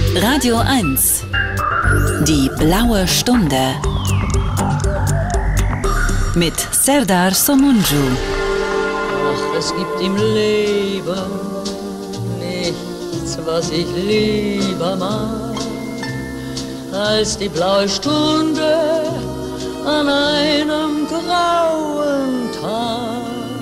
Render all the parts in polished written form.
Radio 1. Die blaue Stunde. Mit Serdar Somuncu. Ach, es gibt im Leben nichts, was ich lieber mag, als die blaue Stunde an einem grauen Tag.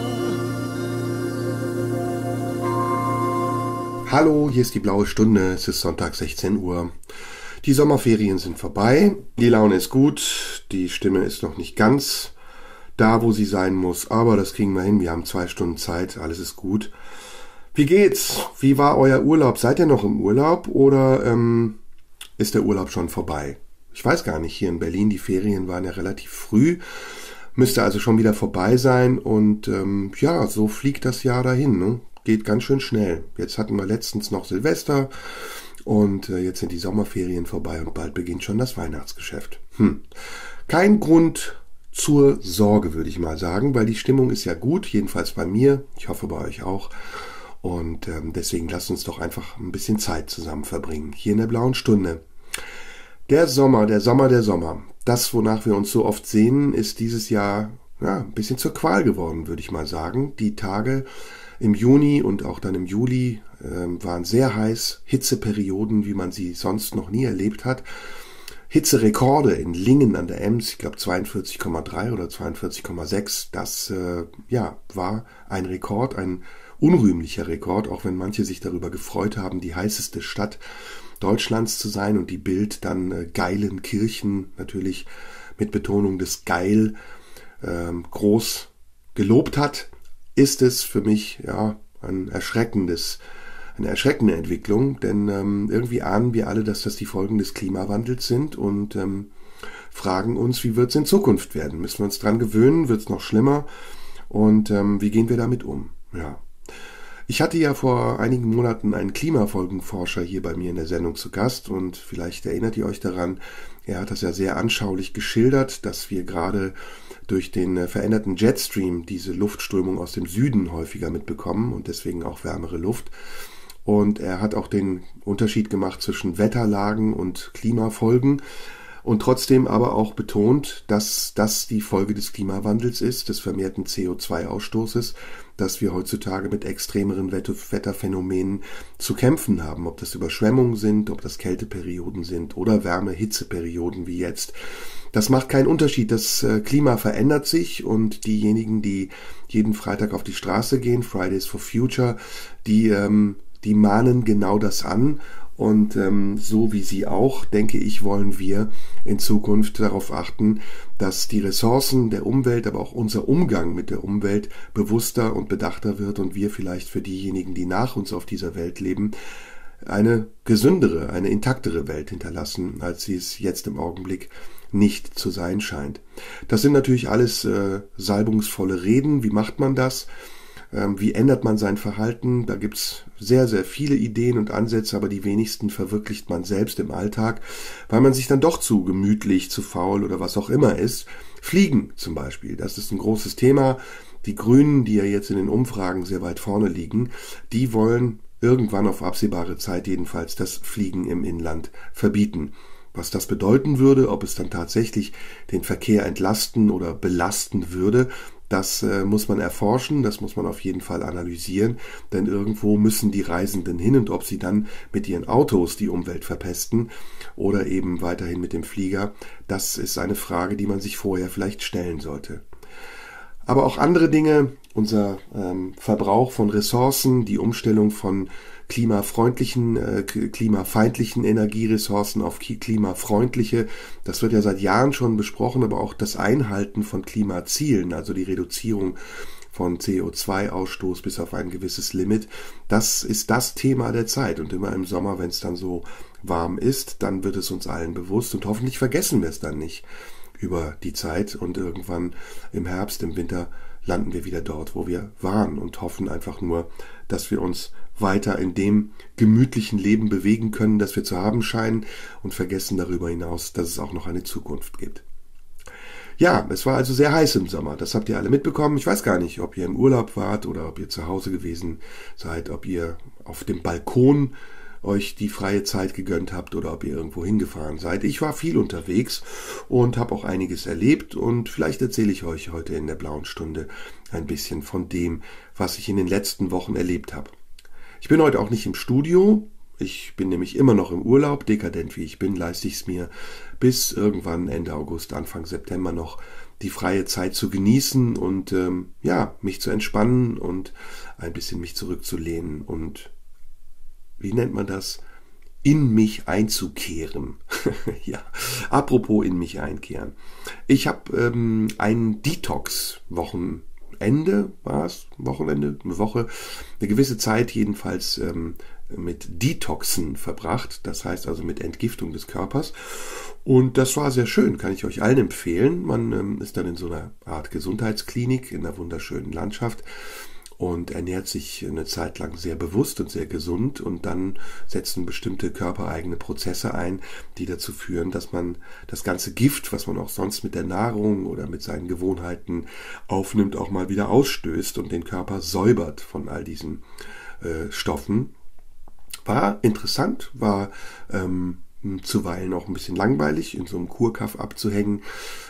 Hallo, hier ist die blaue Stunde, es ist Sonntag 16 Uhr. Die Sommerferien sind vorbei, die Laune ist gut, die Stimme ist noch nicht ganz da, wo sie sein muss, aber das kriegen wir hin, wir haben 2 Stunden Zeit, alles ist gut. Wie geht's? Wie war euer Urlaub? Seid ihr noch im Urlaub oder ist der Urlaub schon vorbei? Ich weiß gar nicht, hier in Berlin, die Ferien waren ja relativ früh, müsste also schon wieder vorbei sein und ja, so fliegt das Jahr dahin, ne? Geht ganz schön schnell. Jetzt hatten wir letztens noch Silvester und jetzt sind die Sommerferien vorbei und bald beginnt schon das Weihnachtsgeschäft. Kein Grund zur Sorge, würde ich mal sagen, weil die Stimmung ist ja gut, jedenfalls bei mir, ich hoffe bei euch auch. Und deswegen lasst uns doch einfach ein bisschen Zeit zusammen verbringen, hier in der blauen Stunde. Der Sommer, der Sommer, der Sommer. Das, wonach wir uns so oft sehnen, ist dieses Jahr ein bisschen zur Qual geworden, würde ich mal sagen. Die Tage im Juni und auch dann im Juli waren sehr heiß, Hitzeperioden, wie man sie sonst noch nie erlebt hat. Hitzerekorde in Lingen an der Ems, ich glaube 42,3 oder 42,6, das war ein Rekord, ein unrühmlicher Rekord, auch wenn manche sich darüber gefreut haben, die heißeste Stadt Deutschlands zu sein und die Bild dann Geilenkirchen natürlich mit Betonung des Geil groß gelobt hat. Ist es für mich eine erschreckende Entwicklung, denn irgendwie ahnen wir alle, dass das die Folgen des Klimawandels sind und fragen uns, wie wird es in Zukunft werden? Müssen wir uns dran gewöhnen? Wird es noch schlimmer? Und wie gehen wir damit um? Ja. Ich hatte ja vor einigen Monaten einen Klimafolgenforscher hier bei mir in der Sendung zu Gast und vielleicht erinnert ihr euch daran, er hat das ja sehr anschaulich geschildert, dass wir gerade durch den veränderten Jetstream diese Luftströmung aus dem Süden häufiger mitbekommen und deswegen auch wärmere Luft. Und er hat auch den Unterschied gemacht zwischen Wetterlagen und Klimafolgen und trotzdem aber auch betont, dass das die Folge des Klimawandels ist, des vermehrten CO2-Ausstoßes, dass wir heutzutage mit extremeren Wetterphänomenen zu kämpfen haben, ob das Überschwemmungen sind, ob das Kälteperioden sind oder Hitzeperioden wie jetzt. Das macht keinen Unterschied, das Klima verändert sich und diejenigen, die jeden Freitag auf die Straße gehen, Fridays for Future, die mahnen genau das an. Und so wie sie auch, denke ich, wollen wir in Zukunft darauf achten, dass die Ressourcen der Umwelt, aber auch unser Umgang mit der Umwelt bewusster und bedachter wird und wir vielleicht für diejenigen, die nach uns auf dieser Welt leben, eine gesündere, eine intaktere Welt hinterlassen, als sie es jetzt im Augenblick nicht zu sein scheint. Das sind natürlich alles salbungsvolle Reden. Wie macht man das? Wie ändert man sein Verhalten? Da gibt's sehr, sehr viele Ideen und Ansätze, aber die wenigsten verwirklicht man selbst im Alltag, weil man sich dann doch zu gemütlich, zu faul oder was auch immer ist. Fliegen zum Beispiel, das ist ein großes Thema. Die Grünen, die ja jetzt in den Umfragen sehr weit vorne liegen, die wollen irgendwann auf absehbare Zeit jedenfalls das Fliegen im Inland verbieten. Was das bedeuten würde, ob es dann tatsächlich den Verkehr entlasten oder belasten würde, das muss man erforschen, das muss man auf jeden Fall analysieren, denn irgendwo müssen die Reisenden hin und ob sie dann mit ihren Autos die Umwelt verpesten oder eben weiterhin mit dem Flieger, das ist eine Frage, die man sich vorher vielleicht stellen sollte. Aber auch andere Dinge, unser Verbrauch von Ressourcen, die Umstellung von klimafeindlichen Energieressourcen auf klimafreundliche. Das wird ja seit Jahren schon besprochen, aber auch das Einhalten von Klimazielen, also die Reduzierung von CO2-Ausstoß bis auf ein gewisses Limit, das ist das Thema der Zeit. Und immer im Sommer, wenn es dann so warm ist, dann wird es uns allen bewusst und hoffentlich vergessen wir es dann nicht über die Zeit und irgendwann im Herbst, im Winter landen wir wieder dort, wo wir waren und hoffen einfach nur, dass wir uns weiter in dem gemütlichen Leben bewegen können, das wir zu haben scheinen und vergessen darüber hinaus, dass es auch noch eine Zukunft gibt. Ja, es war also sehr heiß im Sommer, das habt ihr alle mitbekommen. Ich weiß gar nicht, ob ihr im Urlaub wart oder ob ihr zu Hause gewesen seid, ob ihr auf dem Balkon euch die freie Zeit gegönnt habt oder ob ihr irgendwo hingefahren seid. Ich war viel unterwegs und habe auch einiges erlebt und vielleicht erzähle ich euch heute in der blauen Stunde ein bisschen von dem, was ich in den letzten Wochen erlebt habe. Ich bin heute auch nicht im Studio. Ich bin nämlich immer noch im Urlaub. Dekadent wie ich bin, leiste ich es mir bis irgendwann Ende August, Anfang September noch die freie Zeit zu genießen und mich zu entspannen und ein bisschen mich zurückzulehnen und, wie nennt man das, in mich einzukehren. Ja, apropos in mich einkehren. Ich habe ein Detox-Wochenende, eine Woche, eine gewisse Zeit jedenfalls mit Detoxen verbracht, das heißt also mit Entgiftung des Körpers. Und das war sehr schön, kann ich euch allen empfehlen. Man ist dann in so einer Art Gesundheitsklinik in einer wunderschönen Landschaft und ernährt sich eine Zeit lang sehr bewusst und sehr gesund und dann setzen bestimmte körpereigene Prozesse ein, die dazu führen, dass man das ganze Gift, was man auch sonst mit der Nahrung oder mit seinen Gewohnheiten aufnimmt, auch mal wieder ausstößt und den Körper säubert von all diesen Stoffen. War interessant, war zuweilen auch ein bisschen langweilig, in so einem Kurkaff abzuhängen,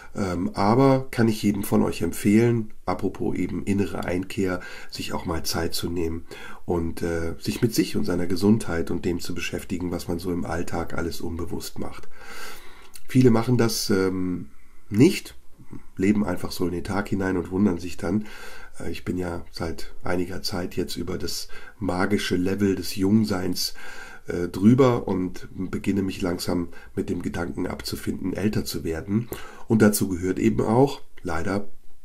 aber kann ich jedem von euch empfehlen, apropos eben innere Einkehr, sich auch mal Zeit zu nehmen und sich mit sich und seiner Gesundheit und dem zu beschäftigen, was man so im Alltag alles unbewusst macht. Viele machen das nicht, leben einfach so in den Tag hinein und wundern sich dann. Ich bin ja seit einiger Zeit jetzt über das magische Level des Jungseins drüber und beginne mich langsam mit dem Gedanken abzufinden, älter zu werden. Und dazu gehört eben auch, leider,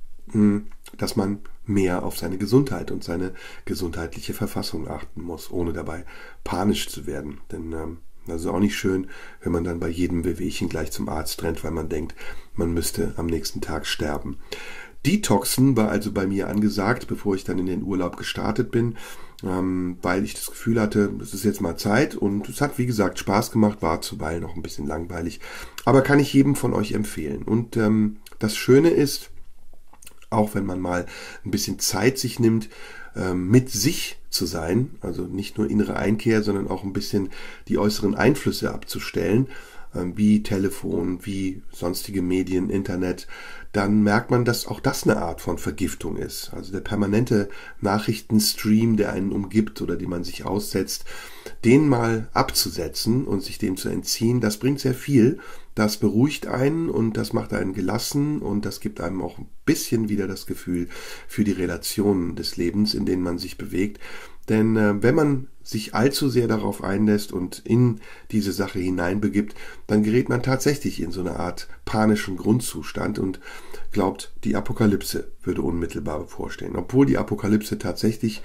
dass man mehr auf seine Gesundheit und seine gesundheitliche Verfassung achten muss, ohne dabei panisch zu werden. Denn das ist auch nicht schön, wenn man dann bei jedem Wehwehchen gleich zum Arzt rennt, weil man denkt, man müsste am nächsten Tag sterben. Detoxen war also bei mir angesagt, bevor ich dann in den Urlaub gestartet bin, weil ich das Gefühl hatte, es ist jetzt mal Zeit und es hat, wie gesagt, Spaß gemacht, war zuweilen noch ein bisschen langweilig, aber kann ich jedem von euch empfehlen. Und das Schöne ist, auch wenn man mal ein bisschen Zeit sich nimmt, mit sich zu sein, also nicht nur innere Einkehr, sondern auch ein bisschen die äußeren Einflüsse abzustellen, wie Telefon, wie sonstige Medien, Internet, dann merkt man, dass auch das eine Art von Vergiftung ist. Also der permanente Nachrichtenstream, der einen umgibt oder den man sich aussetzt, den mal abzusetzen und sich dem zu entziehen, das bringt sehr viel. Das beruhigt einen und das macht einen gelassen und das gibt einem auch ein bisschen wieder das Gefühl für die Relationen des Lebens, in denen man sich bewegt. Denn wenn man sich allzu sehr darauf einlässt und in diese Sache hineinbegibt, dann gerät man tatsächlich in so eine Art panischen Grundzustand und glaubt, die Apokalypse würde unmittelbar bevorstehen. Obwohl die Apokalypse tatsächlich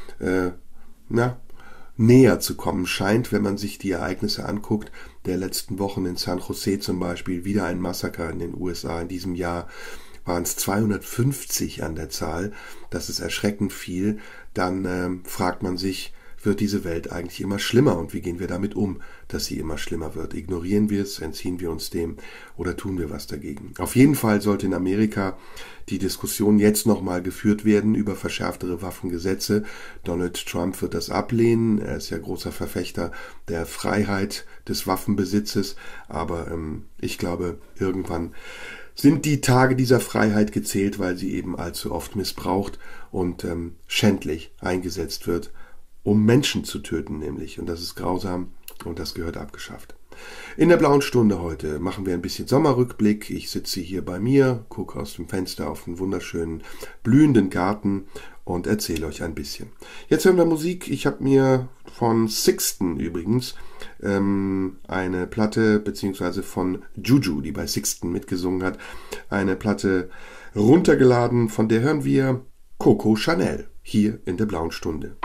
näher zu kommen scheint, wenn man sich die Ereignisse anguckt. Der letzten Wochen in San Jose zum Beispiel, wieder ein Massaker in den USA in diesem Jahr, waren es 250 an der Zahl. Das ist erschreckend viel. Dann fragt man sich, wird diese Welt eigentlich immer schlimmer und wie gehen wir damit um, dass sie immer schlimmer wird? Ignorieren wir es, entziehen wir uns dem oder tun wir was dagegen? Auf jeden Fall sollte in Amerika die Diskussion jetzt nochmal geführt werden über verschärftere Waffengesetze. Donald Trump wird das ablehnen. Er ist ja großer Verfechter der Freiheit des Waffenbesitzes, aber ich glaube, irgendwann sind die Tage dieser Freiheit gezählt, weil sie eben allzu oft missbraucht und schändlich eingesetzt wird, um Menschen zu töten nämlich. Und das ist grausam und das gehört abgeschafft. In der blauen Stunde heute machen wir ein bisschen Sommerrückblick. Ich sitze hier bei mir, gucke aus dem Fenster auf einen wunderschönen blühenden Garten und erzähle euch ein bisschen. Jetzt hören wir Musik. Ich habe mir von Sixten übrigens eine Platte, beziehungsweise von Juju, die bei Sixten mitgesungen hat, eine Platte runtergeladen. Von der hören wir Coco Chanel hier in der blauen Stunde.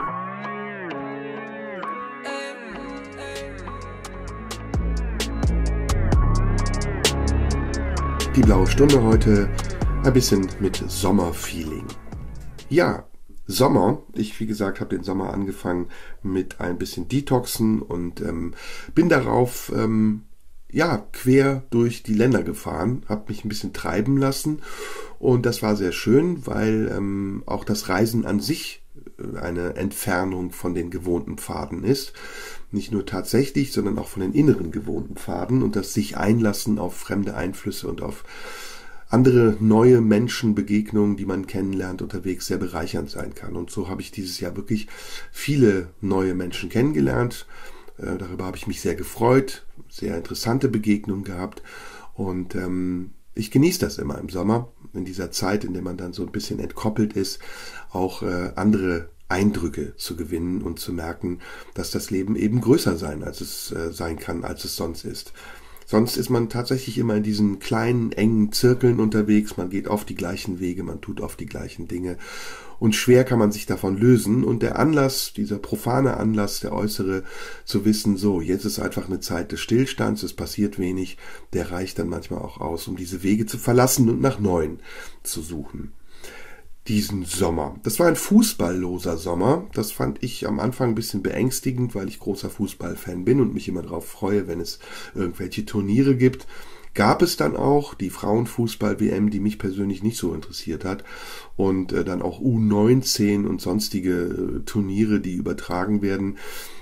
Die blaue Stunde heute ein bisschen mit Sommerfeeling. Ja, Sommer. Ich, wie gesagt, habe den Sommer angefangen mit ein bisschen Detoxen und bin darauf quer durch die Länder gefahren, habe mich ein bisschen treiben lassen und das war sehr schön, weil auch das Reisen an sich eine Entfernung von den gewohnten Pfaden ist. Nicht nur tatsächlich, sondern auch von den inneren gewohnten Pfaden und das sich einlassen auf fremde Einflüsse und auf andere neue Menschenbegegnungen, die man kennenlernt unterwegs, sehr bereichernd sein kann. Und so habe ich dieses Jahr wirklich viele neue Menschen kennengelernt. Darüber habe ich mich sehr gefreut, sehr interessante Begegnungen gehabt. Und ich genieße das immer im Sommer, in dieser Zeit, in der man dann so ein bisschen entkoppelt ist, auch andere Eindrücke zu gewinnen und zu merken, dass das Leben eben größer sein kann, als es sonst ist. Sonst ist man tatsächlich immer in diesen kleinen, engen Zirkeln unterwegs. Man geht oft die gleichen Wege, man tut oft die gleichen Dinge. Und schwer kann man sich davon lösen. Und der Anlass, dieser profane Anlass, der äußere, zu wissen, so, jetzt ist einfach eine Zeit des Stillstands, es passiert wenig, der reicht dann manchmal auch aus, um diese Wege zu verlassen und nach neuen zu suchen. Diesen Sommer. Das war ein fußballloser Sommer. Das fand ich am Anfang ein bisschen beängstigend, weil ich großer Fußballfan bin und mich immer darauf freue, wenn es irgendwelche Turniere gibt. Gab es dann auch die Frauenfußball-WM, die mich persönlich nicht so interessiert hat. Und dann auch U19 und sonstige Turniere, die übertragen werden.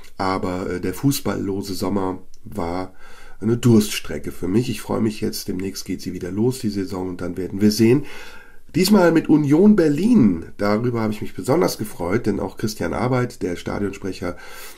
Aber der fußballlose Sommer war eine Durststrecke für mich. Ich freue mich jetzt, demnächst geht sie wieder los, die Saison, und dann werden wir sehen. Diesmal mit Union Berlin. Darüber habe ich mich besonders gefreut, denn auch Christian Arbeit, der Stadionsprecher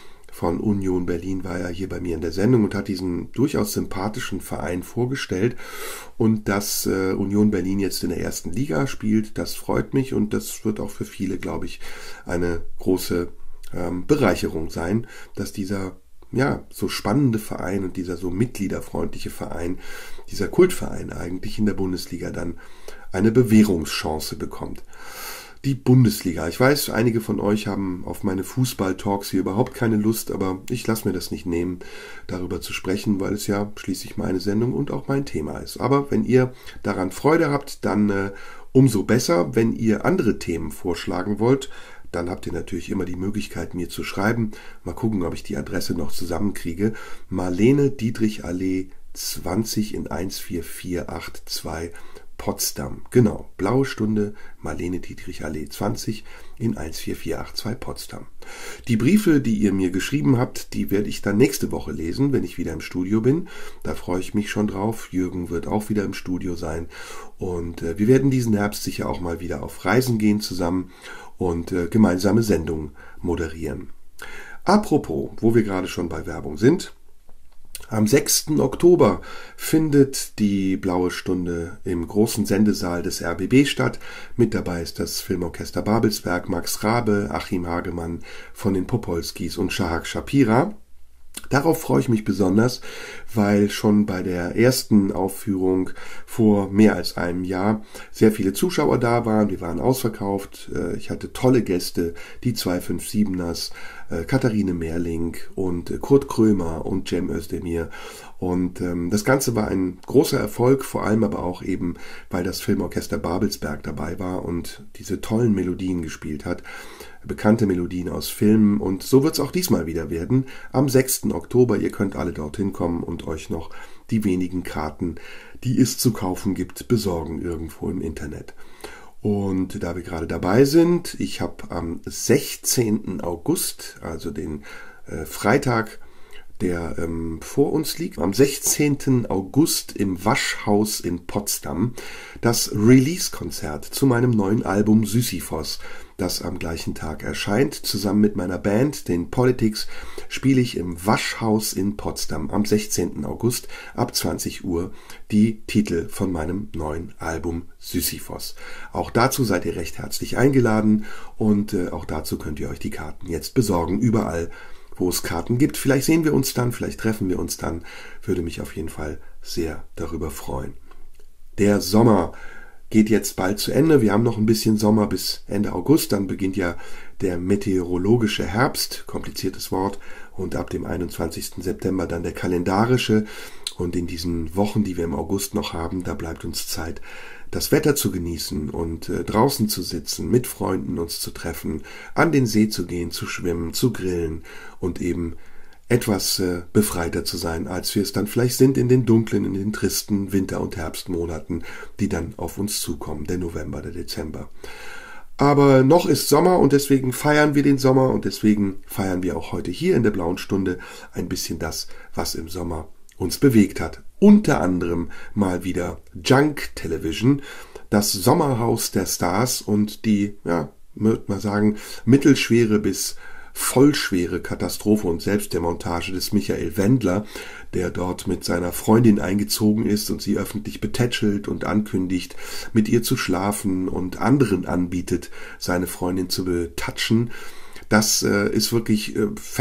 von Union Berlin, war ja hier bei mir in der Sendung und hat diesen durchaus sympathischen Verein vorgestellt. Und dass Union Berlin jetzt in der ersten Liga spielt, das freut mich und das wird auch für viele, glaube ich, eine große Bereicherung sein, dass dieser so spannende Verein und dieser so mitgliederfreundliche Verein, dieser Kultverein eigentlich in der Bundesliga dann eine Bewährungschance bekommt. Die Bundesliga. Ich weiß, einige von euch haben auf meine Fußball-Talks hier überhaupt keine Lust, aber ich lasse mir das nicht nehmen, darüber zu sprechen, weil es ja schließlich meine Sendung und auch mein Thema ist. Aber wenn ihr daran Freude habt, dann umso besser. Wenn ihr andere Themen vorschlagen wollt, dann habt ihr natürlich immer die Möglichkeit, mir zu schreiben. Mal gucken, ob ich die Adresse noch zusammenkriege. Marlene Dietrich Allee 20 in 14482 Potsdam. Genau, Blaue Stunde, Marlene Dietrich Allee 20 in 14482 Potsdam. Die Briefe, die ihr mir geschrieben habt, die werde ich dann nächste Woche lesen, wenn ich wieder im Studio bin. Da freue ich mich schon drauf. Jürgen wird auch wieder im Studio sein. Und wir werden diesen Herbst sicher auch mal wieder auf Reisen gehen zusammen und gemeinsame Sendungen moderieren. Apropos, wo wir gerade schon bei Werbung sind: Am 6. Oktober findet die Blaue Stunde im großen Sendesaal des RBB statt. Mit dabei ist das Filmorchester Babelsberg, Max Rabe, Achim Hagemann von den Popolskis und Shahak Shapira. Darauf freue ich mich besonders, weil schon bei der ersten Aufführung vor mehr als einem Jahr sehr viele Zuschauer da waren. Wir waren ausverkauft. Ich hatte tolle Gäste, die 257ers, Katharine Mehrling und Kurt Krömer und Cem Özdemir. Und das Ganze war ein großer Erfolg, vor allem aber auch eben, weil das Filmorchester Babelsberg dabei war und diese tollen Melodien gespielt hat. Bekannte Melodien aus Filmen, und so wird es auch diesmal wieder werden. Am 6. Oktober, ihr könnt alle dorthin kommen und euch noch die wenigen Karten, die es zu kaufen gibt, besorgen irgendwo im Internet. Und da wir gerade dabei sind, ich habe am 16. August, also den Freitag, der vor uns liegt, am 16. August im Waschhaus in Potsdam, das Release-Konzert zu meinem neuen Album Sisyphos, das am gleichen Tag erscheint. Zusammen mit meiner Band, den Politics, spiele ich im Waschhaus in Potsdam am 16. August ab 20 Uhr die Titel von meinem neuen Album Sisyphos. Auch dazu seid ihr recht herzlich eingeladen und auch dazu könnt ihr euch die Karten jetzt besorgen, überall, wo es Karten gibt. Vielleicht sehen wir uns dann, vielleicht treffen wir uns dann. Würde mich auf jeden Fall sehr darüber freuen. Der Sommer geht jetzt bald zu Ende. Wir haben noch ein bisschen Sommer bis Ende August. Dann beginnt ja der meteorologische Herbst, kompliziertes Wort, und ab dem 21. September dann der kalendarische. Und in diesen Wochen, die wir im August noch haben, da bleibt uns Zeit, das Wetter zu genießen und draußen zu sitzen, mit Freunden uns zu treffen, an den See zu gehen, zu schwimmen, zu grillen und eben etwas befreiter zu sein, als wir es dann vielleicht sind in den dunklen, in den tristen Winter- und Herbstmonaten, die dann auf uns zukommen, der November, der Dezember. Aber noch ist Sommer und deswegen feiern wir den Sommer und deswegen feiern wir auch heute hier in der Blauen Stunde ein bisschen das, was im Sommer uns bewegt hat. Unter anderem mal wieder Junk Television, das Sommerhaus der Stars und die, ja, würde man sagen, mittelschwere bis vollschwere Katastrophe und Selbstdemontage des Michael Wendler, der dort mit seiner Freundin eingezogen ist und sie öffentlich betätschelt und ankündigt, mit ihr zu schlafen und anderen anbietet, seine Freundin zu betatschen. Das ist wirklich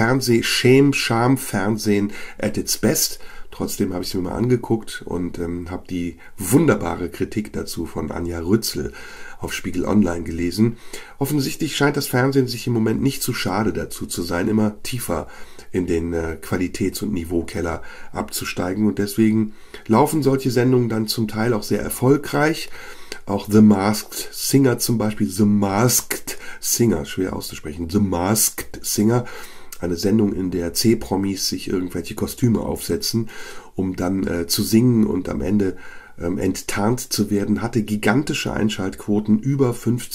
Scham-Fernsehen at its best. Trotzdem habe ich es mir mal angeguckt und habe die wunderbare Kritik dazu von Anja Rützel auf Spiegel Online gelesen. Offensichtlich scheint das Fernsehen sich im Moment nicht zu schade dazu zu sein, immer tiefer in den Qualitäts- und Niveaukeller abzusteigen. Und deswegen laufen solche Sendungen dann zum Teil auch sehr erfolgreich. Auch The Masked Singer zum Beispiel, The Masked Singer, schwer auszusprechen, The Masked Singer, eine Sendung, in der C-Promis sich irgendwelche Kostüme aufsetzen, um dann zu singen und am Ende enttarnt zu werden, hatte gigantische Einschaltquoten, über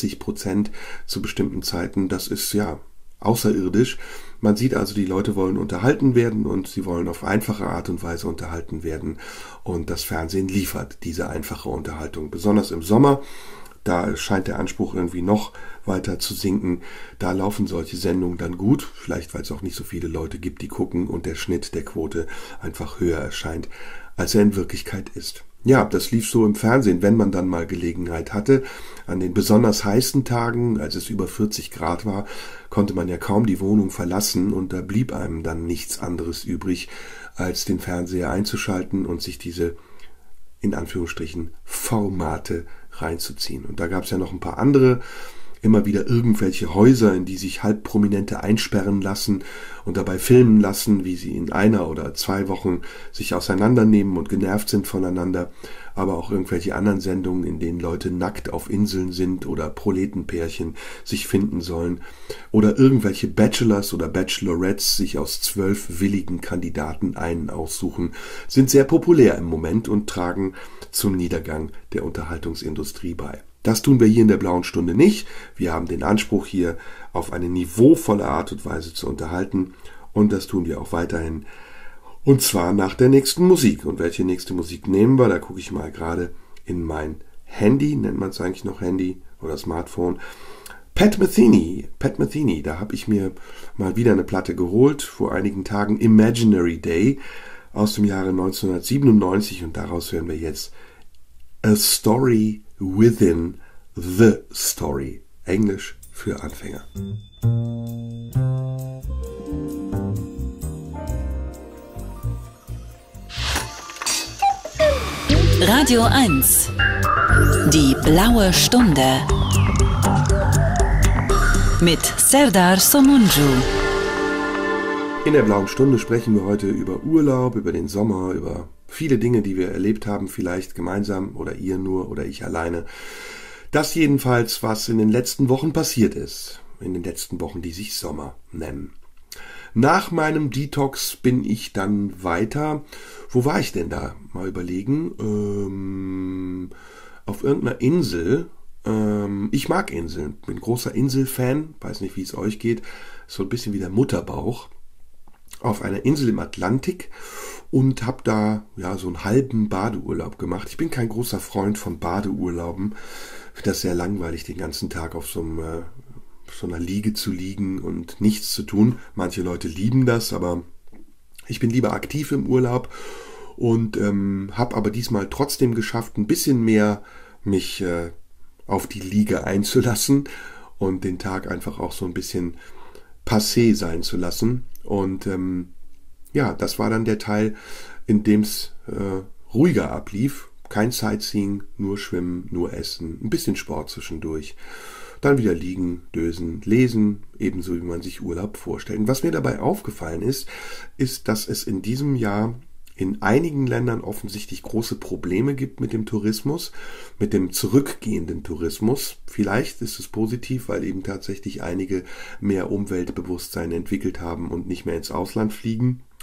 50% zu bestimmten Zeiten. Das ist ja außerirdisch. Man sieht also, die Leute wollen unterhalten werden und sie wollen auf einfache Art und Weise unterhalten werden. Und das Fernsehen liefert diese einfache Unterhaltung, besonders im Sommer. Da scheint der Anspruch irgendwie noch weiter zu sinken. Da laufen solche Sendungen dann gut. Vielleicht, weil es auch nicht so viele Leute gibt, die gucken und der Schnitt der Quote einfach höher erscheint, als er in Wirklichkeit ist. Ja, das lief so im Fernsehen, wenn man dann mal Gelegenheit hatte. An den besonders heißen Tagen, als es über 40 Grad war, konnte man ja kaum die Wohnung verlassen und da blieb einem dann nichts anderes übrig, als den Fernseher einzuschalten und sich diese, in Anführungsstrichen, Formate reinzuziehen. Und da gab es ja noch ein paar andere, immer wieder irgendwelche Häuser, in die sich Halbprominente einsperren lassen und dabei filmen lassen, wie sie in 1 oder 2 Wochen sich auseinandernehmen und genervt sind voneinander, aber auch irgendwelche anderen Sendungen, in denen Leute nackt auf Inseln sind oder Proletenpärchen sich finden sollen oder irgendwelche Bachelors oder Bachelorettes sich aus 12 willigen Kandidaten einen aussuchen, sind sehr populär im Moment und tragen zum Niedergang der Unterhaltungsindustrie bei. Das tun wir hier in der Blauen Stunde nicht. Wir haben den Anspruch, hier auf eine niveauvolle Art und Weise zu unterhalten. Und das tun wir auch weiterhin. Und zwar nach der nächsten Musik. Und welche nächste Musik nehmen wir? Da gucke ich mal gerade in mein Handy. Nennt man es eigentlich noch Handy oder Smartphone? Pat Metheny, da habe ich mir mal wieder eine Platte geholt. Vor einigen Tagen Imaginary Day aus dem Jahre 1997. Und daraus hören wir jetzt A Story Within the Story. Englisch für Anfänger. Radio 1. Die blaue Stunde. Mit Serdar Somuncu. In der Blauen Stunde sprechen wir heute über Urlaub, über den Sommer, über viele Dinge, die wir erlebt haben, vielleicht gemeinsam oder ihr nur oder ich alleine. Das jedenfalls, was in den letzten Wochen passiert ist. In den letzten Wochen, die sich Sommer nennen. Nach meinem Detox bin ich dann weiter. Wo war ich denn da? Mal überlegen. Auf irgendeiner Insel. Ich mag Inseln. Bin großer Inselfan. Weiß nicht, wie es euch geht. So ein bisschen wie der Mutterbauch. Auf einer Insel im Atlantik und habe da ja so einen halben Badeurlaub gemacht. Ich bin kein großer Freund von Badeurlauben. Ich finde das sehr langweilig, den ganzen Tag auf so einer Liege zu liegen und nichts zu tun. Manche Leute lieben das, aber ich bin lieber aktiv im Urlaub und habe aber diesmal trotzdem geschafft, ein bisschen mehr mich auf die Liege einzulassen und den Tag einfach auch so ein bisschen passé sein zu lassen. Und ja, das war dann der Teil, in dem es ruhiger ablief. Kein Sightseeing, nur Schwimmen, nur Essen, ein bisschen Sport zwischendurch. Dann wieder liegen, dösen, lesen, ebenso wie man sich Urlaub vorstellt. Und was mir dabei aufgefallen ist, dass es in diesem Jahr in einigen Ländern offensichtlich große Probleme gibt mit dem Tourismus, mit dem zurückgehenden Tourismus. Vielleicht ist es positiv, weil eben tatsächlich einige mehr Umweltbewusstsein entwickelt haben und nicht mehr ins Ausland fliegen.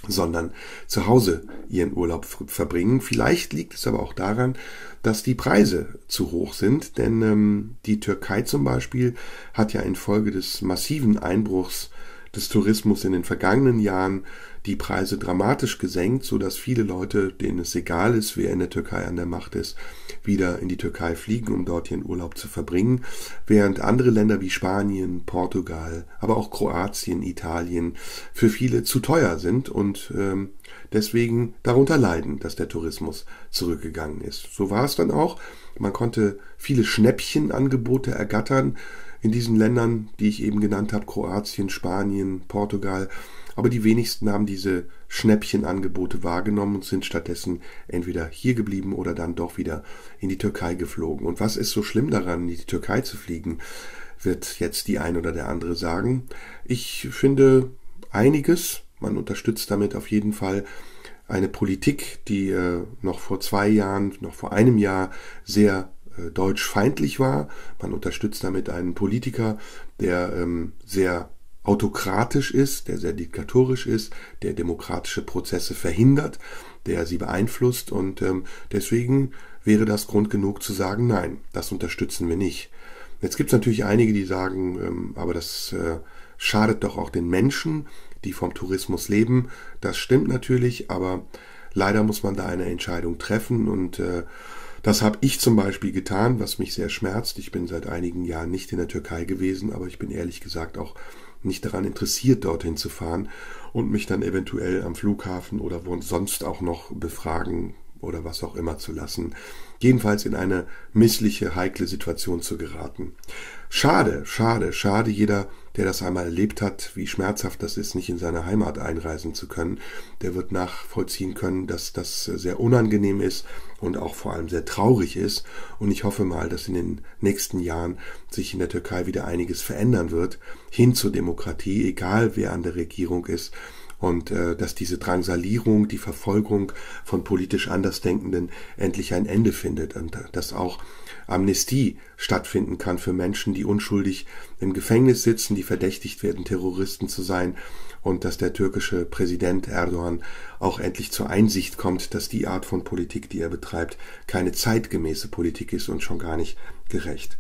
sondern zu Hause ihren Urlaub verbringen. Vielleicht liegt es aber auch daran, dass die Preise zu hoch sind, denn die Türkei zum Beispiel hat ja infolge des massiven Einbruchs des Tourismus in den vergangenen Jahren die Preise dramatisch gesenkt, sodass viele Leute, denen es egal ist, wer in der Türkei an der Macht ist, wieder in die Türkei fliegen, um dort ihren Urlaub zu verbringen, während andere Länder wie Spanien, Portugal, aber auch Kroatien, Italien für viele zu teuer sind und deswegen darunter leiden, dass der Tourismus zurückgegangen ist. So war es dann auch. Man konnte viele Schnäppchenangebote ergattern in diesen Ländern, die ich eben genannt habe, Kroatien, Spanien, Portugal. Aber die wenigsten haben diese Schnäppchenangebote wahrgenommen und sind stattdessen entweder hier geblieben oder dann doch wieder in die Türkei geflogen. Und was ist so schlimm daran, in die Türkei zu fliegen, wird jetzt die ein oder der andere sagen. Ich finde einiges. Man unterstützt damit auf jeden Fall eine Politik, die noch vor 2 Jahren, noch vor einem Jahr sehr deutschfeindlich war. Man unterstützt damit einen Politiker, der sehr autokratisch ist, der sehr diktatorisch ist, der demokratische Prozesse verhindert, der sie beeinflusst und deswegen wäre das Grund genug zu sagen, nein, das unterstützen wir nicht. Jetzt gibt es natürlich einige, die sagen, aber das schadet doch auch den Menschen, die vom Tourismus leben. Das stimmt natürlich, aber leider muss man da eine Entscheidung treffen und das habe ich zum Beispiel getan, was mich sehr schmerzt. Ich bin seit einigen Jahren nicht in der Türkei gewesen, aber ich bin ehrlich gesagt auch nicht daran interessiert, dorthin zu fahren und mich dann eventuell am Flughafen oder wo sonst auch noch befragen oder was auch immer zu lassen. Jedenfalls in eine missliche, heikle Situation zu geraten. Schade, schade, schade. Jeder, der das einmal erlebt hat, wie schmerzhaft das ist, nicht in seine Heimat einreisen zu können, der wird nachvollziehen können, dass das sehr unangenehm ist und auch vor allem sehr traurig ist. Und ich hoffe mal, dass in den nächsten Jahren sich in der Türkei wieder einiges verändern wird, hin zur Demokratie, egal wer an der Regierung ist. Und dass diese Drangsalierung, die Verfolgung von politisch Andersdenkenden endlich ein Ende findet und dass auch Amnestie stattfinden kann für Menschen, die unschuldig im Gefängnis sitzen, die verdächtigt werden, Terroristen zu sein und dass der türkische Präsident Erdogan auch endlich zur Einsicht kommt, dass die Art von Politik, die er betreibt, keine zeitgemäße Politik ist und schon gar nicht gerecht.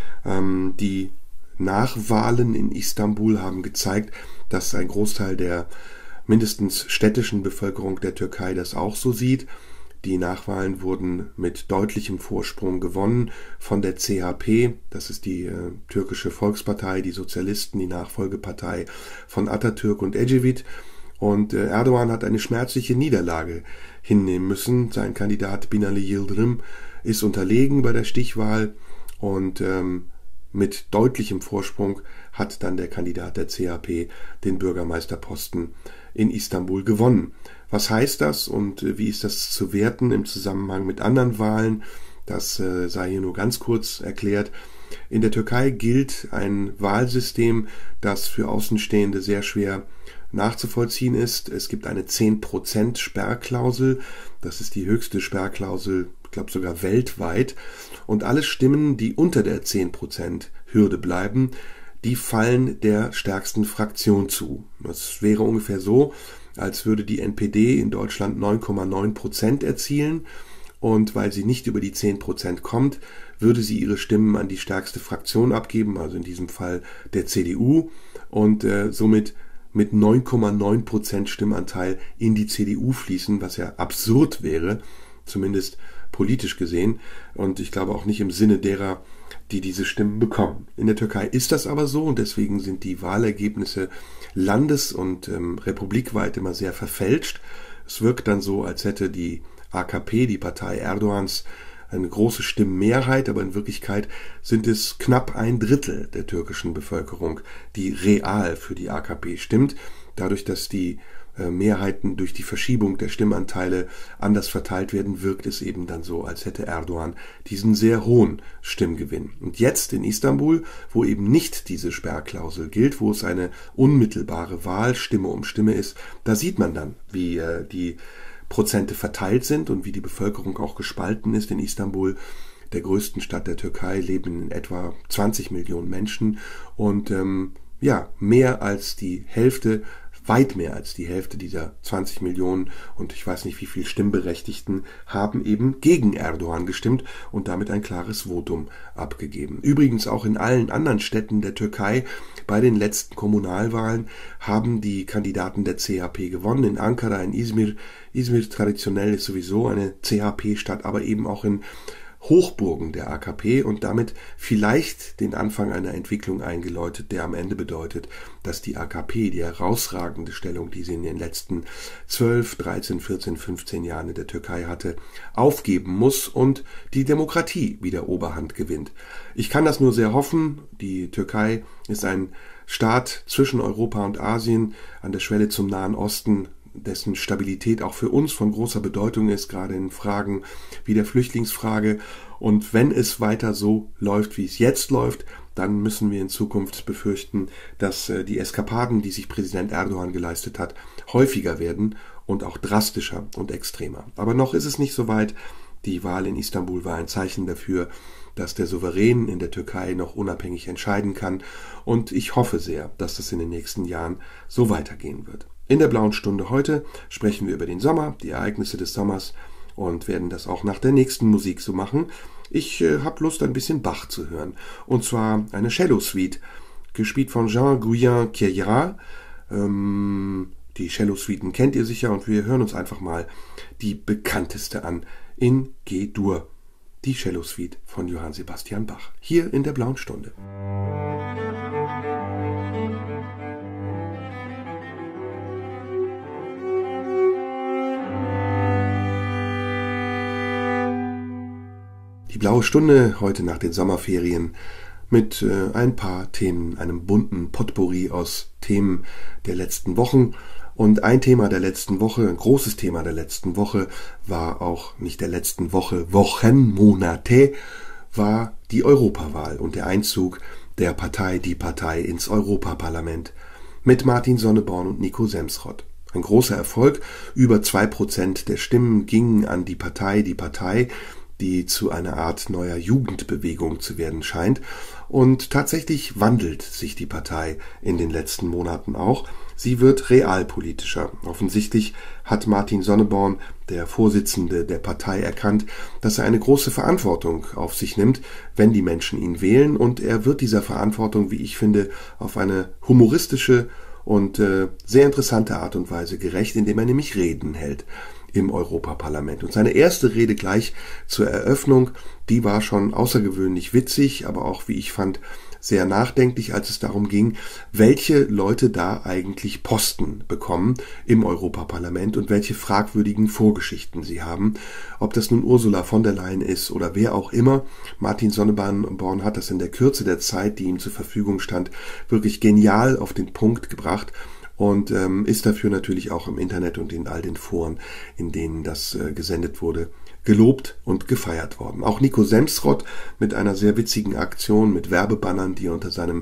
Die Nachwahlen in Istanbul haben gezeigt, dass ein Großteil der mindestens städtischen Bevölkerung der Türkei das auch so sieht. Die Nachwahlen wurden mit deutlichem Vorsprung gewonnen von der CHP, das ist die türkische Volkspartei, die Sozialisten, die Nachfolgepartei von Atatürk und Ecevit. Und Erdogan hat eine schmerzliche Niederlage hinnehmen müssen. Sein Kandidat Binali Yildirim ist unterlegen bei der Stichwahl und mit deutlichem Vorsprung hat dann der Kandidat der CHP den Bürgermeisterposten in Istanbul gewonnen. Was heißt das und wie ist das zu werten im Zusammenhang mit anderen Wahlen? Das sei hier nur ganz kurz erklärt. In der Türkei gilt ein Wahlsystem, das für Außenstehende sehr schwer nachzuvollziehen ist. Es gibt eine 10% Sperrklausel. Das ist die höchste Sperrklausel, ich glaube sogar weltweit. Und alle Stimmen, die unter der 10% Hürde bleiben, die fallen der stärksten Fraktion zu. Das wäre ungefähr so, als würde die NPD in Deutschland 9,9% erzielen und weil sie nicht über die 10% kommt, würde sie ihre Stimmen an die stärkste Fraktion abgeben, also in diesem Fall der CDU und somit mit 9,9% Stimmanteil in die CDU fließen, was ja absurd wäre, zumindest politisch gesehen und ich glaube auch nicht im Sinne derer, die diese Stimmen bekommen. In der Türkei ist das aber so und deswegen sind die Wahlergebnisse landes- und republikweit immer sehr verfälscht. Es wirkt dann so, als hätte die AKP, die Partei Erdogans, eine große Stimmenmehrheit, aber in Wirklichkeit sind es knapp 1/3 der türkischen Bevölkerung, die real für die AKP stimmt. Dadurch, dass die Mehrheiten durch die Verschiebung der Stimmanteile anders verteilt werden, wirkt es eben dann so, als hätte Erdogan diesen sehr hohen Stimmgewinn. Und jetzt in Istanbul, wo eben nicht diese Sperrklausel gilt, wo es eine unmittelbare Wahl Stimme um Stimme ist, da sieht man dann, wie die Prozente verteilt sind und wie die Bevölkerung auch gespalten ist. In Istanbul, der größten Stadt der Türkei, leben in etwa 20 Millionen Menschen und mehr als die Hälfte weit mehr als die Hälfte dieser 20 Millionen und ich weiß nicht wie viel Stimmberechtigten haben eben gegen Erdogan gestimmt und damit ein klares Votum abgegeben. Übrigens auch in allen anderen Städten der Türkei bei den letzten Kommunalwahlen haben die Kandidaten der CHP gewonnen. In Ankara, in Izmir. Izmir traditionell ist sowieso eine CHP-Stadt, aber eben auch in Hochburgen der AKP und damit vielleicht den Anfang einer Entwicklung eingeläutet, der am Ende bedeutet, dass die AKP die herausragende Stellung, die sie in den letzten 12, 13, 14, 15 Jahren in der Türkei hatte, aufgeben muss und die Demokratie wieder Oberhand gewinnt. Ich kann das nur sehr hoffen. Die Türkei ist ein Staat zwischen Europa und Asien an der Schwelle zum Nahen Osten, dessen Stabilität auch für uns von großer Bedeutung ist, gerade in Fragen wie der Flüchtlingsfrage. Und wenn es weiter so läuft, wie es jetzt läuft, dann müssen wir in Zukunft befürchten, dass die Eskapaden, die sich Präsident Erdogan geleistet hat, häufiger werden und auch drastischer und extremer. Aber noch ist es nicht so weit. Die Wahl in Istanbul war ein Zeichen dafür, dass der Souverän in der Türkei noch unabhängig entscheiden kann. Und ich hoffe sehr, dass das in den nächsten Jahren so weitergehen wird. In der Blauen Stunde heute sprechen wir über den Sommer, die Ereignisse des Sommers und werden das auch nach der nächsten Musik so machen. Ich habe Lust, ein bisschen Bach zu hören. Und zwar eine Cello-Suite, gespielt von Jean-Guyen Queyras. Die Cello-Suiten kennt ihr sicher und wir hören uns einfach mal die bekannteste an in G-Dur. Die Cello-Suite von Johann Sebastian Bach. Hier in der Blauen Stunde. Die Blaue Stunde heute nach den Sommerferien mit ein paar Themen, einem bunten Potpourri aus Themen der letzten Wochen. Und ein Thema der letzten Woche, ein großes Thema der letzten Woche, war auch nicht der letzten Woche, Wochen, Monate, war die Europawahl und der Einzug der Partei, die Partei ins Europaparlament mit Martin Sonneborn und Nico Semsrott. Ein großer Erfolg, über 2% der Stimmen gingen an die Partei, die zu einer Art neuer Jugendbewegung zu werden scheint. Und tatsächlich wandelt sich die Partei in den letzten Monaten auch. Sie wird realpolitischer. Offensichtlich hat Martin Sonneborn, der Vorsitzende der Partei, erkannt, dass er eine große Verantwortung auf sich nimmt, wenn die Menschen ihn wählen. Und er wird dieser Verantwortung, wie ich finde, auf eine humoristische und sehr interessante Art und Weise gerecht, indem er nämlich Reden hält im Europaparlament. Und seine erste Rede gleich zur Eröffnung, die war schon außergewöhnlich witzig, aber auch, wie ich fand, sehr nachdenklich, als es darum ging, welche Leute da eigentlich Posten bekommen im Europaparlament und welche fragwürdigen Vorgeschichten sie haben. Ob das nun Ursula von der Leyen ist oder wer auch immer. Martin Sonneborn hat das in der Kürze der Zeit, die ihm zur Verfügung stand, wirklich genial auf den Punkt gebracht. Und ist dafür natürlich auch im Internet und in all den Foren, in denen das gesendet wurde, gelobt und gefeiert worden. Auch Nico Semsrott mit einer sehr witzigen Aktion mit Werbebannern, die er unter seinem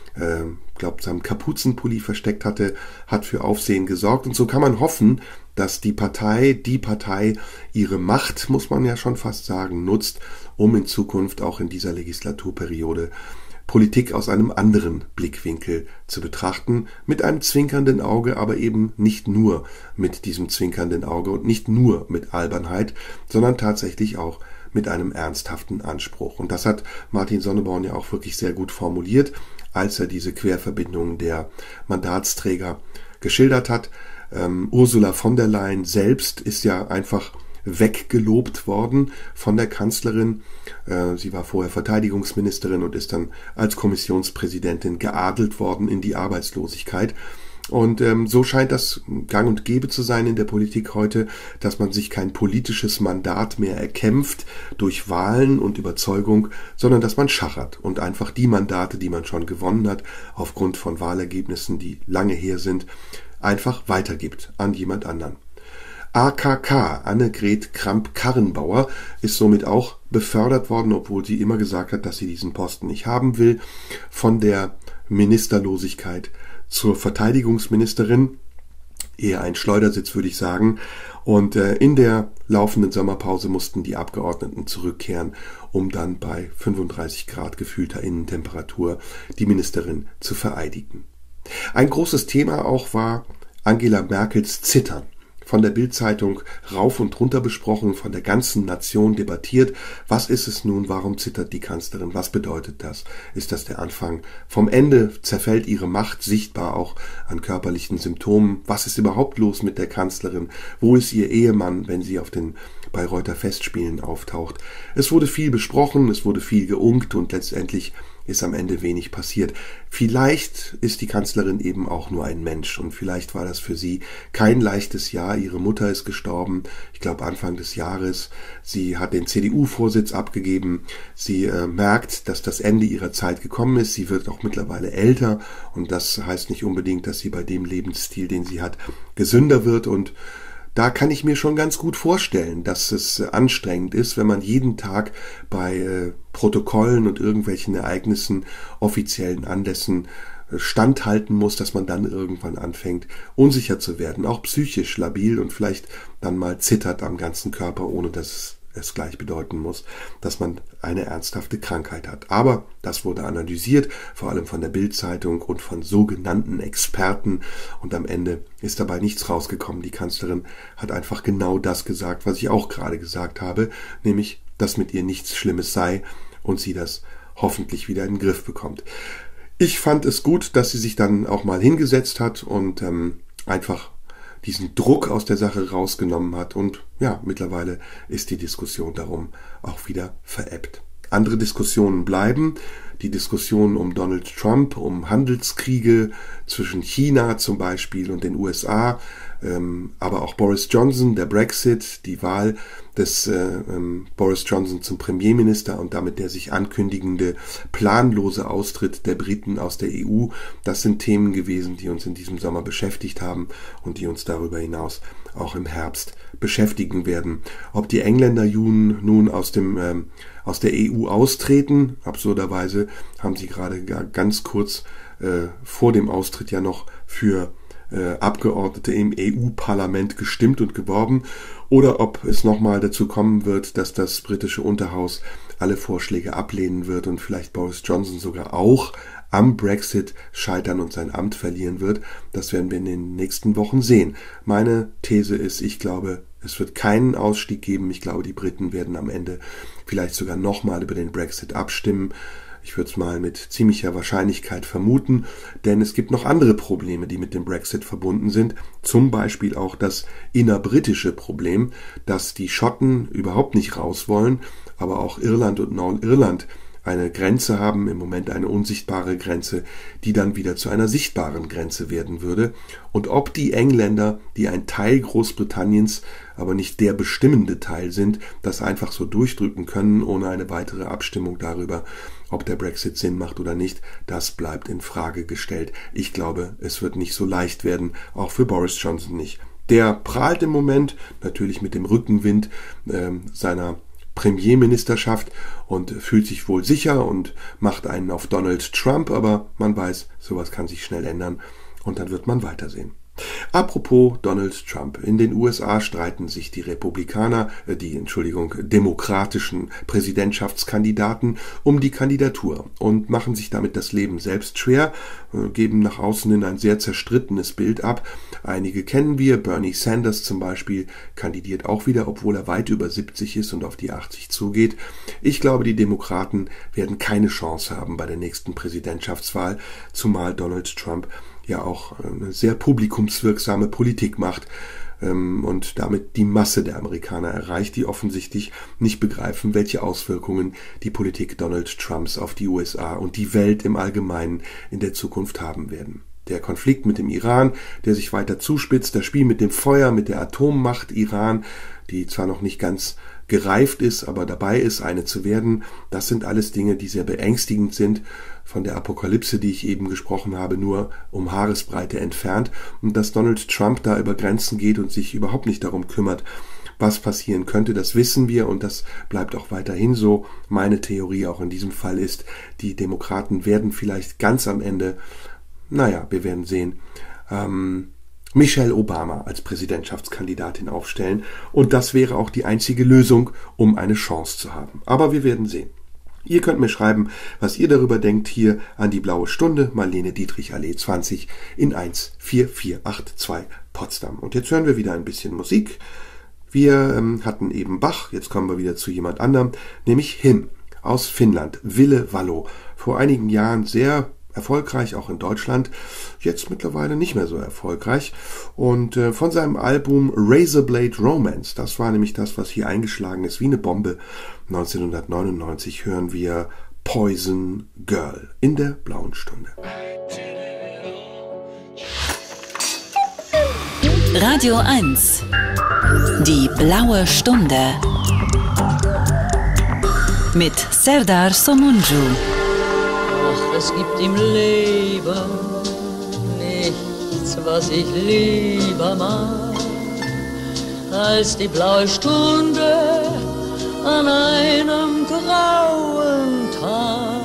Kapuzenpulli versteckt hatte, hat für Aufsehen gesorgt. Und so kann man hoffen, dass die Partei ihre Macht, muss man ja schon fast sagen, nutzt, um in Zukunft auch in dieser Legislaturperiode Politik aus einem anderen Blickwinkel zu betrachten, mit einem zwinkernden Auge, aber eben nicht nur mit diesem zwinkernden Auge und nicht nur mit Albernheit, sondern tatsächlich auch mit einem ernsthaften Anspruch. Und das hat Martin Sonneborn ja auch wirklich sehr gut formuliert, als er diese Querverbindungen der Mandatsträger geschildert hat. Ursula von der Leyen selbst ist ja einfach weggelobt worden von der Kanzlerin. Sie war vorher Verteidigungsministerin und ist dann als Kommissionspräsidentin geadelt worden in die Arbeitslosigkeit. Und so scheint das gang und gäbe zu sein in der Politik heute, dass man sich kein politisches Mandat mehr erkämpft durch Wahlen und Überzeugung, sondern dass man schachert und einfach die Mandate, die man schon gewonnen hat, aufgrund von Wahlergebnissen, die lange her sind, einfach weitergibt an jemand anderen. AKK, Annegret Kramp-Karrenbauer, ist somit auch befördert worden, obwohl sie immer gesagt hat, dass sie diesen Posten nicht haben will, von der Ministerlosigkeit zur Verteidigungsministerin. Eher ein Schleudersitz, würde ich sagen. Und in der laufenden Sommerpause mussten die Abgeordneten zurückkehren, um dann bei 35 Grad gefühlter Innentemperatur die Ministerin zu vereidigen. Ein großes Thema auch war Angela Merkels Zittern. Von der Bild-Zeitung rauf und runter besprochen, von der ganzen Nation debattiert. Was ist es nun? Warum zittert die Kanzlerin? Was bedeutet das? Ist das der Anfang vom Ende? Zerfällt ihre Macht sichtbar auch an körperlichen Symptomen? Was ist überhaupt los mit der Kanzlerin? Wo ist ihr Ehemann, wenn sie auf den Bayreuther Festspielen auftaucht? Es wurde viel besprochen, es wurde viel geunkt und letztendlich ist am Ende wenig passiert. Vielleicht ist die Kanzlerin eben auch nur ein Mensch und vielleicht war das für sie kein leichtes Jahr. Ihre Mutter ist gestorben, ich glaube Anfang des Jahres. Sie hat den CDU-Vorsitz abgegeben. Sie merkt, dass das Ende ihrer Zeit gekommen ist. Sie wird auch mittlerweile älter und das heißt nicht unbedingt, dass sie bei dem Lebensstil, den sie hat, gesünder wird und da kann ich mir schon ganz gut vorstellen, dass es anstrengend ist, wenn man jeden Tag bei Protokollen und irgendwelchen Ereignissen, offiziellen Anlässen standhalten muss, dass man dann irgendwann anfängt, unsicher zu werden, auch psychisch labil und vielleicht dann mal zittert am ganzen Körper, ohne dass es gleich bedeuten muss, dass man eine ernsthafte Krankheit hat. Aber das wurde analysiert, vor allem von der Bild-Zeitung und von sogenannten Experten. Und am Ende ist dabei nichts rausgekommen. Die Kanzlerin hat einfach genau das gesagt, was ich auch gerade gesagt habe, nämlich, dass mit ihr nichts Schlimmes sei und sie das hoffentlich wieder in den Griff bekommt. Ich fand es gut, dass sie sich dann auch mal hingesetzt hat und einfach diesen Druck aus der Sache rausgenommen hat und ja, mittlerweile ist die Diskussion darum auch wieder verebbt. Andere Diskussionen bleiben, die Diskussion um Donald Trump, um Handelskriege zwischen China zum Beispiel und den USA, aber auch Boris Johnson, der Brexit, die Wahl des Boris Johnson zum Premierminister und damit der sich ankündigende planlose Austritt der Briten aus der EU, das sind Themen gewesen, die uns in diesem Sommer beschäftigt haben und die uns darüber hinaus auch im Herbst beschäftigen werden. Ob die Engländer nun aus der EU austreten, absurderweise haben sie gerade ganz kurz vor dem Austritt ja noch für Abgeordnete im EU-Parlament gestimmt und geworben, oder ob es nochmal dazu kommen wird, dass das britische Unterhaus alle Vorschläge ablehnen wird und vielleicht Boris Johnson sogar auch am Brexit scheitern und sein Amt verlieren wird. Das werden wir in den nächsten Wochen sehen. Meine These ist, ich glaube, es wird keinen Ausstieg geben. Ich glaube, die Briten werden am Ende vielleicht sogar nochmal über den Brexit abstimmen. Ich würde es mal mit ziemlicher Wahrscheinlichkeit vermuten, denn es gibt noch andere Probleme, die mit dem Brexit verbunden sind. Zum Beispiel auch das innerbritische Problem, dass die Schotten überhaupt nicht raus wollen, aber auch Irland und Nordirland eine Grenze haben, im Moment eine unsichtbare Grenze, die dann wieder zu einer sichtbaren Grenze werden würde. Und ob die Engländer, die ein Teil Großbritanniens, aber nicht der bestimmende Teil sind, das einfach so durchdrücken können, ohne eine weitere Abstimmung darüber, ob der Brexit Sinn macht oder nicht, das bleibt in Frage gestellt. Ich glaube, es wird nicht so leicht werden, auch für Boris Johnson nicht. Der prahlt im Moment natürlich mit dem Rückenwind seiner Premierministerschaft und fühlt sich wohl sicher und macht einen auf Donald Trump, aber man weiß, sowas kann sich schnell ändern und dann wird man weitersehen. Apropos Donald Trump. In den USA streiten sich die demokratischen Präsidentschaftskandidaten um die Kandidatur und machen sich damit das Leben selbst schwer, geben nach außen hin ein sehr zerstrittenes Bild ab. Einige kennen wir, Bernie Sanders zum Beispiel kandidiert auch wieder, obwohl er weit über 70 ist und auf die 80 zugeht. Ich glaube, die Demokraten werden keine Chance haben bei der nächsten Präsidentschaftswahl, zumal Donald Trump ja auch eine sehr publikumswirksame Politik macht und damit die Masse der Amerikaner erreicht, die offensichtlich nicht begreifen, welche Auswirkungen die Politik Donald Trumps auf die USA und die Welt im Allgemeinen in der Zukunft haben werden. Der Konflikt mit dem Iran, der sich weiter zuspitzt, das Spiel mit dem Feuer, mit der Atommacht Iran, die zwar noch nicht ganz gereift ist, aber dabei ist, eine zu werden, das sind alles Dinge, die sehr beängstigend sind, von der Apokalypse, die ich eben gesprochen habe, nur um Haaresbreite entfernt, und dass Donald Trump da über Grenzen geht und sich überhaupt nicht darum kümmert, was passieren könnte, das wissen wir und das bleibt auch weiterhin so. Meine Theorie auch in diesem Fall ist, die Demokraten werden vielleicht ganz am Ende, wir werden sehen, Michelle Obama als Präsidentschaftskandidatin aufstellen und das wäre auch die einzige Lösung, um eine Chance zu haben. Aber wir werden sehen. Ihr könnt mir schreiben, was ihr darüber denkt, hier an die Blaue Stunde, Marlene Dietrich Allee 20 in 14482 Potsdam. Und jetzt hören wir wieder ein bisschen Musik. Wir hatten eben Bach, jetzt kommen wir wieder zu jemand anderem, nämlich Him aus Finnland, Ville Valo. Vor einigen Jahren sehr erfolgreich, auch in Deutschland, jetzt mittlerweile nicht mehr so erfolgreich. Und von seinem Album Razorblade Romance, das war nämlich das, was hier eingeschlagen ist wie eine Bombe, 1999 hören wir Poison Girl in der Blauen Stunde. Radio 1, die Blaue Stunde mit Serdar Somuncu. Es gibt im Leben nichts, was ich lieber mag, als die blaue Stunde an einem grauen Tag.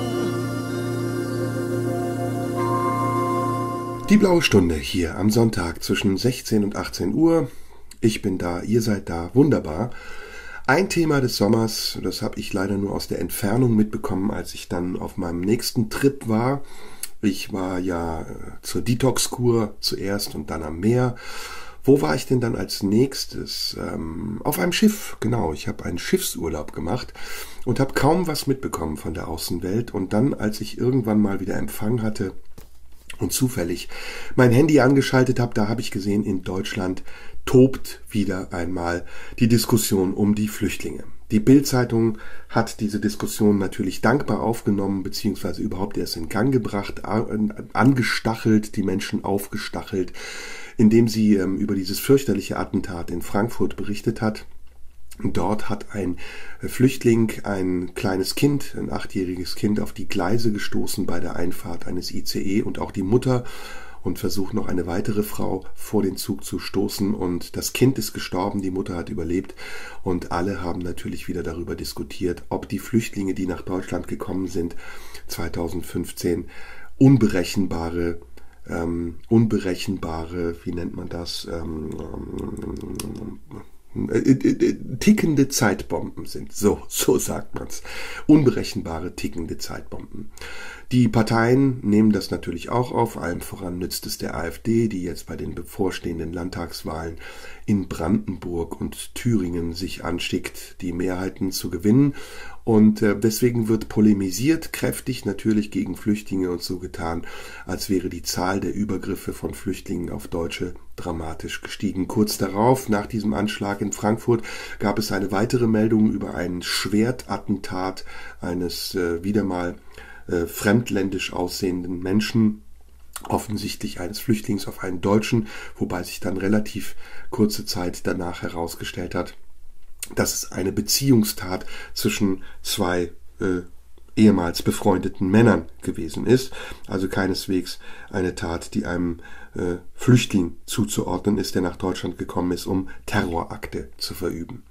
Die Blaue Stunde hier am Sonntag zwischen 16 und 18 Uhr. Ich bin da, ihr seid da, wunderbar. Ein Thema des Sommers, das habe ich leider nur aus der Entfernung mitbekommen, als ich dann auf meinem nächsten Trip war. Ich war ja zur Detox-Kur zuerst und dann am Meer. Wo war ich denn dann als nächstes? Auf einem Schiff, genau. Ich habe einen Schiffsurlaub gemacht und habe kaum was mitbekommen von der Außenwelt. Und dann, als ich irgendwann mal wieder Empfang hatte und zufällig mein Handy angeschaltet habe, da habe ich gesehen, in Deutschland tobt wieder einmal die Diskussion um die Flüchtlinge. Die Bild-Zeitung hat diese Diskussion natürlich dankbar aufgenommen, beziehungsweise überhaupt erst in Gang gebracht, angestachelt, die Menschen aufgestachelt, indem sie über dieses fürchterliche Attentat in Frankfurt berichtet hat. Dort hat ein Flüchtling ein kleines Kind, ein 8-jähriges Kind, auf die Gleise gestoßen bei der Einfahrt eines ICE und auch die Mutter und versucht noch eine weitere Frau vor den Zug zu stoßen und das Kind ist gestorben, die Mutter hat überlebt und alle haben natürlich wieder darüber diskutiert, ob die Flüchtlinge, die nach Deutschland gekommen sind, 2015 unberechenbare, wie nennt man das, tickende Zeitbomben sind. So sagt man's. Unberechenbare, tickende Zeitbomben. Die Parteien nehmen das natürlich auch auf, allem voran nützt es der AfD, die jetzt bei den bevorstehenden Landtagswahlen in Brandenburg und Thüringen sich anschickt, die Mehrheiten zu gewinnen. Und deswegen wird polemisiert, kräftig natürlich gegen Flüchtlinge und so getan, als wäre die Zahl der Übergriffe von Flüchtlingen auf Deutsche dramatisch gestiegen. Kurz darauf, nach diesem Anschlag in Frankfurt, gab es eine weitere Meldung über ein Schwertattentat eines wieder mal fremdländisch aussehenden Menschen, offensichtlich eines Flüchtlings auf einen Deutschen, wobei sich dann relativ kurze Zeit danach herausgestellt hat, dass es eine Beziehungstat zwischen zwei ehemals befreundeten Männern gewesen ist. Also keineswegs eine Tat, die einem Flüchtling zuzuordnen ist, der nach Deutschland gekommen ist, um Terrorakte zu verüben.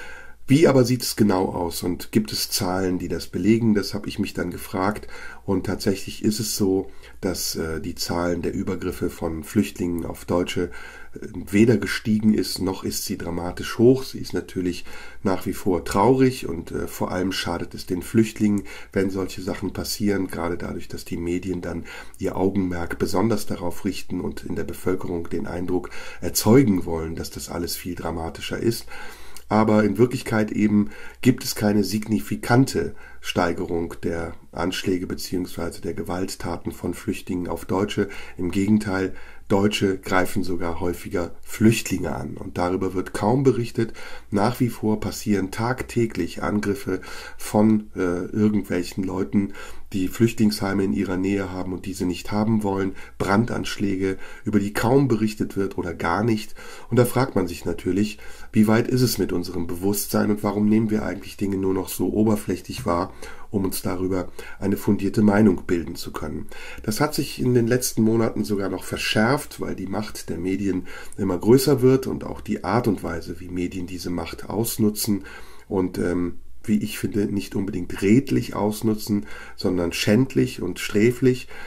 Wie aber sieht es genau aus und gibt es Zahlen, die das belegen? Das habe ich mich dann gefragt und tatsächlich ist es so, dass die Zahlen der Übergriffe von Flüchtlingen auf Deutsche weder gestiegen ist, noch ist sie dramatisch hoch. Sie ist natürlich nach wie vor traurig und vor allem schadet es den Flüchtlingen, wenn solche Sachen passieren, gerade dadurch, dass die Medien dann ihr Augenmerk besonders darauf richten und in der Bevölkerung den Eindruck erzeugen wollen, dass das alles viel dramatischer ist. Aber in Wirklichkeit eben gibt es keine signifikante Steigerung der Anschläge bzw. der Gewalttaten von Flüchtlingen auf Deutsche. Im Gegenteil, Deutsche greifen sogar häufiger Flüchtlinge an. Und darüber wird kaum berichtet. Nach wie vor passieren tagtäglich Angriffe von irgendwelchen Leuten, die Flüchtlingsheime in ihrer Nähe haben und diese nicht haben wollen, Brandanschläge, über die kaum berichtet wird oder gar nicht. Und da fragt man sich natürlich, wie weit ist es mit unserem Bewusstsein und warum nehmen wir eigentlich Dinge nur noch so oberflächlich wahr, um uns darüber eine fundierte Meinung bilden zu können. Das hat sich in den letzten Monaten sogar noch verschärft, weil die Macht der Medien immer größer wird und auch die Art und Weise, wie Medien diese Macht ausnutzen und wie ich finde, nicht unbedingt redlich ausnutzen, sondern schändlich und sträflich.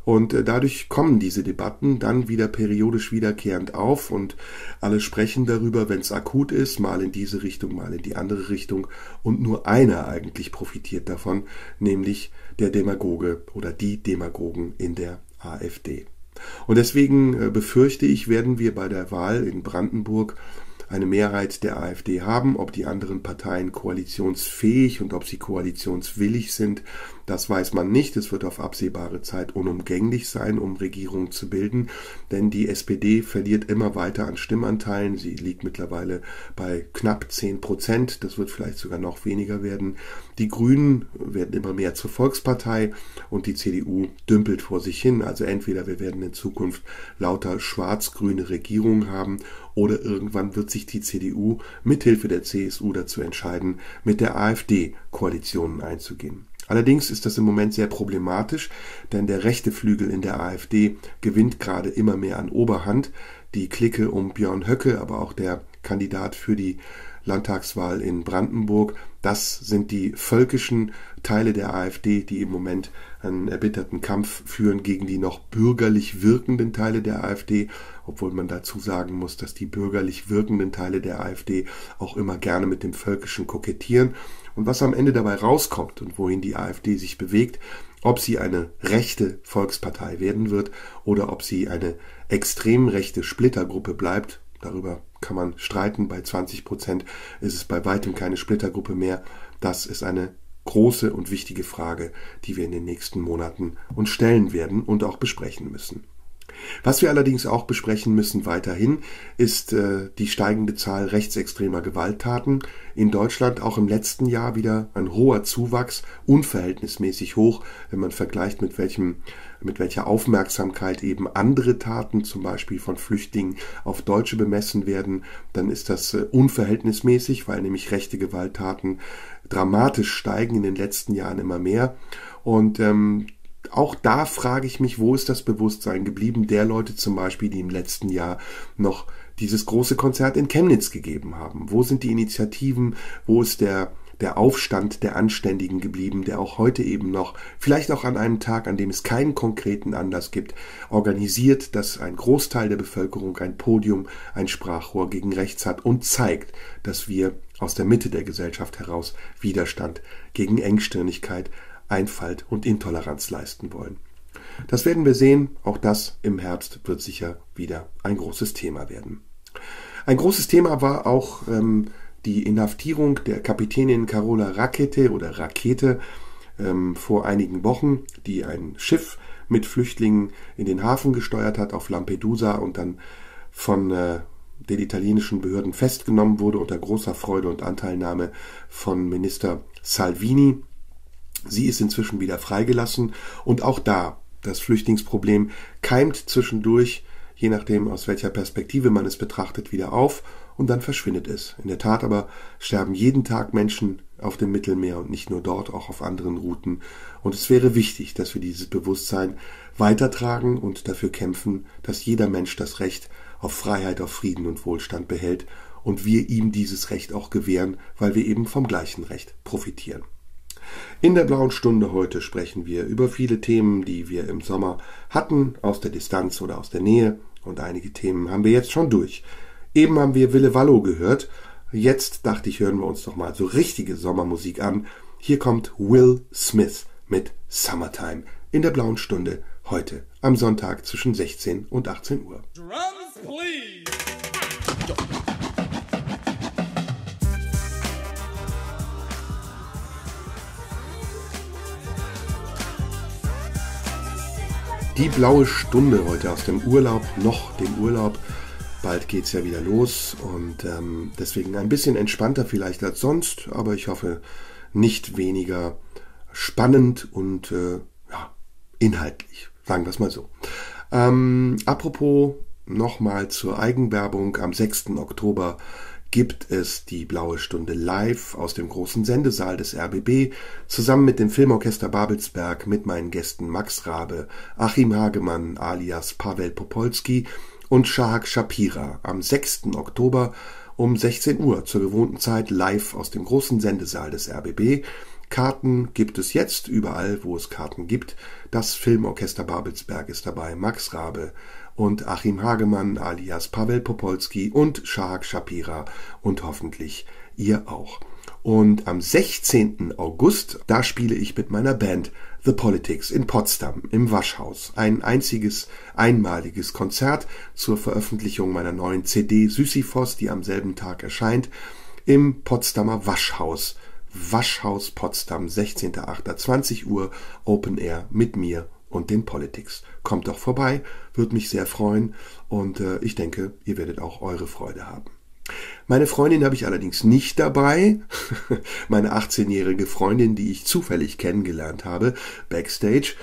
Und dadurch kommen diese Debatten dann wieder periodisch wiederkehrend auf und alle sprechen darüber, wenn es akut ist, mal in diese Richtung, mal in die andere Richtung. Und nur einer eigentlich profitiert davon, nämlich der Demagoge oder die Demagogen in der AfD. Und deswegen befürchte ich, werden wir bei der Wahl in Brandenburg eine Mehrheit der AfD haben. Ob die anderen Parteien koalitionsfähig und ob sie koalitionswillig sind, das weiß man nicht. Es wird auf absehbare Zeit unumgänglich sein, um Regierungen zu bilden, denn die SPD verliert immer weiter an Stimmanteilen. Sie liegt mittlerweile bei knapp 10%. Das wird vielleicht sogar noch weniger werden. Die Grünen werden immer mehr zur Volkspartei und die CDU dümpelt vor sich hin. Also entweder wir werden in Zukunft lauter schwarz-grüne Regierungen haben oder irgendwann wird sich die CDU mithilfe der CSU dazu entscheiden, mit der AfD Koalitionen einzugehen. Allerdings ist das im Moment sehr problematisch, denn der rechte Flügel in der AfD gewinnt gerade immer mehr an Oberhand. Die Clique um Björn Höcke, aber auch der Kandidat für die Landtagswahl in Brandenburg, das sind die völkischen Teile der AfD, die im Moment einen erbitterten Kampf führen gegen die noch bürgerlich wirkenden Teile der AfD, obwohl man dazu sagen muss, dass die bürgerlich wirkenden Teile der AfD auch immer gerne mit dem Völkischen kokettieren. Und was am Ende dabei rauskommt und wohin die AfD sich bewegt, ob sie eine rechte Volkspartei werden wird oder ob sie eine extrem rechte Splittergruppe bleibt, darüber kann man streiten. Bei 20% ist es bei weitem keine Splittergruppe mehr. Das ist eine große und wichtige Frage, die wir in den nächsten Monaten uns stellen werden und auch besprechen müssen. Was wir allerdings auch besprechen müssen weiterhin, ist die steigende Zahl rechtsextremer Gewalttaten. In Deutschland auch im letzten Jahr wieder ein hoher Zuwachs, unverhältnismäßig hoch, wenn man vergleicht mit welcher Aufmerksamkeit eben andere Taten, zum Beispiel von Flüchtlingen, auf Deutsche bemessen werden, dann ist das unverhältnismäßig, weil nämlich rechte Gewalttaten dramatisch steigen in den letzten Jahren immer mehr. Und auch da frage ich mich, wo ist das Bewusstsein geblieben der Leute zum Beispiel, die im letzten Jahr noch dieses große Konzert in Chemnitz gegeben haben? Wo sind die Initiativen? Wo ist der Aufstand der Anständigen geblieben, der auch heute eben noch, vielleicht auch an einem Tag, an dem es keinen konkreten Anlass gibt, organisiert, dass ein Großteil der Bevölkerung ein Podium, ein Sprachrohr gegen rechts hat und zeigt, dass wir aus der Mitte der Gesellschaft heraus Widerstand gegen Engstirnigkeit, Einfalt und Intoleranz leisten wollen. Das werden wir sehen. Auch das im Herbst wird sicher wieder ein großes Thema werden. Ein großes Thema war auch die Inhaftierung der Kapitänin Carola Rakete vor einigen Wochen, die ein Schiff mit Flüchtlingen in den Hafen gesteuert hat auf Lampedusa und dann von den italienischen Behörden festgenommen wurde unter großer Freude und Anteilnahme von Minister Salvini. Sie ist inzwischen wieder freigelassen und auch da, das Flüchtlingsproblem keimt zwischendurch, je nachdem aus welcher Perspektive man es betrachtet, wieder auf und dann verschwindet es. In der Tat aber sterben jeden Tag Menschen auf dem Mittelmeer und nicht nur dort, auch auf anderen Routen. Und es wäre wichtig, dass wir dieses Bewusstsein weitertragen und dafür kämpfen, dass jeder Mensch das Recht auf Freiheit, auf Frieden und Wohlstand behält und wir ihm dieses Recht auch gewähren, weil wir eben vom gleichen Recht profitieren. In der Blauen Stunde heute sprechen wir über viele Themen, die wir im Sommer hatten, aus der Distanz oder aus der Nähe. Und einige Themen haben wir jetzt schon durch. Eben haben wir Ville Vallo gehört. Jetzt dachte ich, hören wir uns doch mal so richtige Sommermusik an. Hier kommt Will Smith mit Summertime in der Blauen Stunde heute am Sonntag zwischen 16 und 18 Uhr. Drums, please. Die Blaue Stunde heute aus dem Urlaub, noch dem Urlaub. Bald geht's ja wieder los und deswegen ein bisschen entspannter vielleicht als sonst, aber ich hoffe nicht weniger spannend und inhaltlich, sagen wir es mal so. Apropos nochmal zur Eigenwerbung, am 6. Oktober gibt es die Blaue Stunde live aus dem großen Sendesaal des RBB, zusammen mit dem Filmorchester Babelsberg, mit meinen Gästen Max Rabe, Achim Hagemann alias Paweł Popolski und Shahak Shapira am 6. Oktober um 16 Uhr zur gewohnten Zeit live aus dem großen Sendesaal des RBB. Karten gibt es jetzt überall, wo es Karten gibt. Das Filmorchester Babelsberg ist dabei, Max Rabe und Achim Hagemann alias Pavel Popolski und Shahak Shapira und hoffentlich ihr auch. Und am 16. August, da spiele ich mit meiner Band The Politics in Potsdam im Waschhaus. Ein einmaliges Konzert zur Veröffentlichung meiner neuen CD Sisyphos, die am selben Tag erscheint, im Potsdamer Waschhaus. Waschhaus Potsdam, 16.08. 20 Uhr, Open Air mit mir und den Politics. Kommt doch vorbei, würde mich sehr freuen und ich denke, ihr werdet auch eure Freude haben. Meine Freundin habe ich allerdings nicht dabei, meine 18-jährige Freundin, die ich zufällig kennengelernt habe, backstage,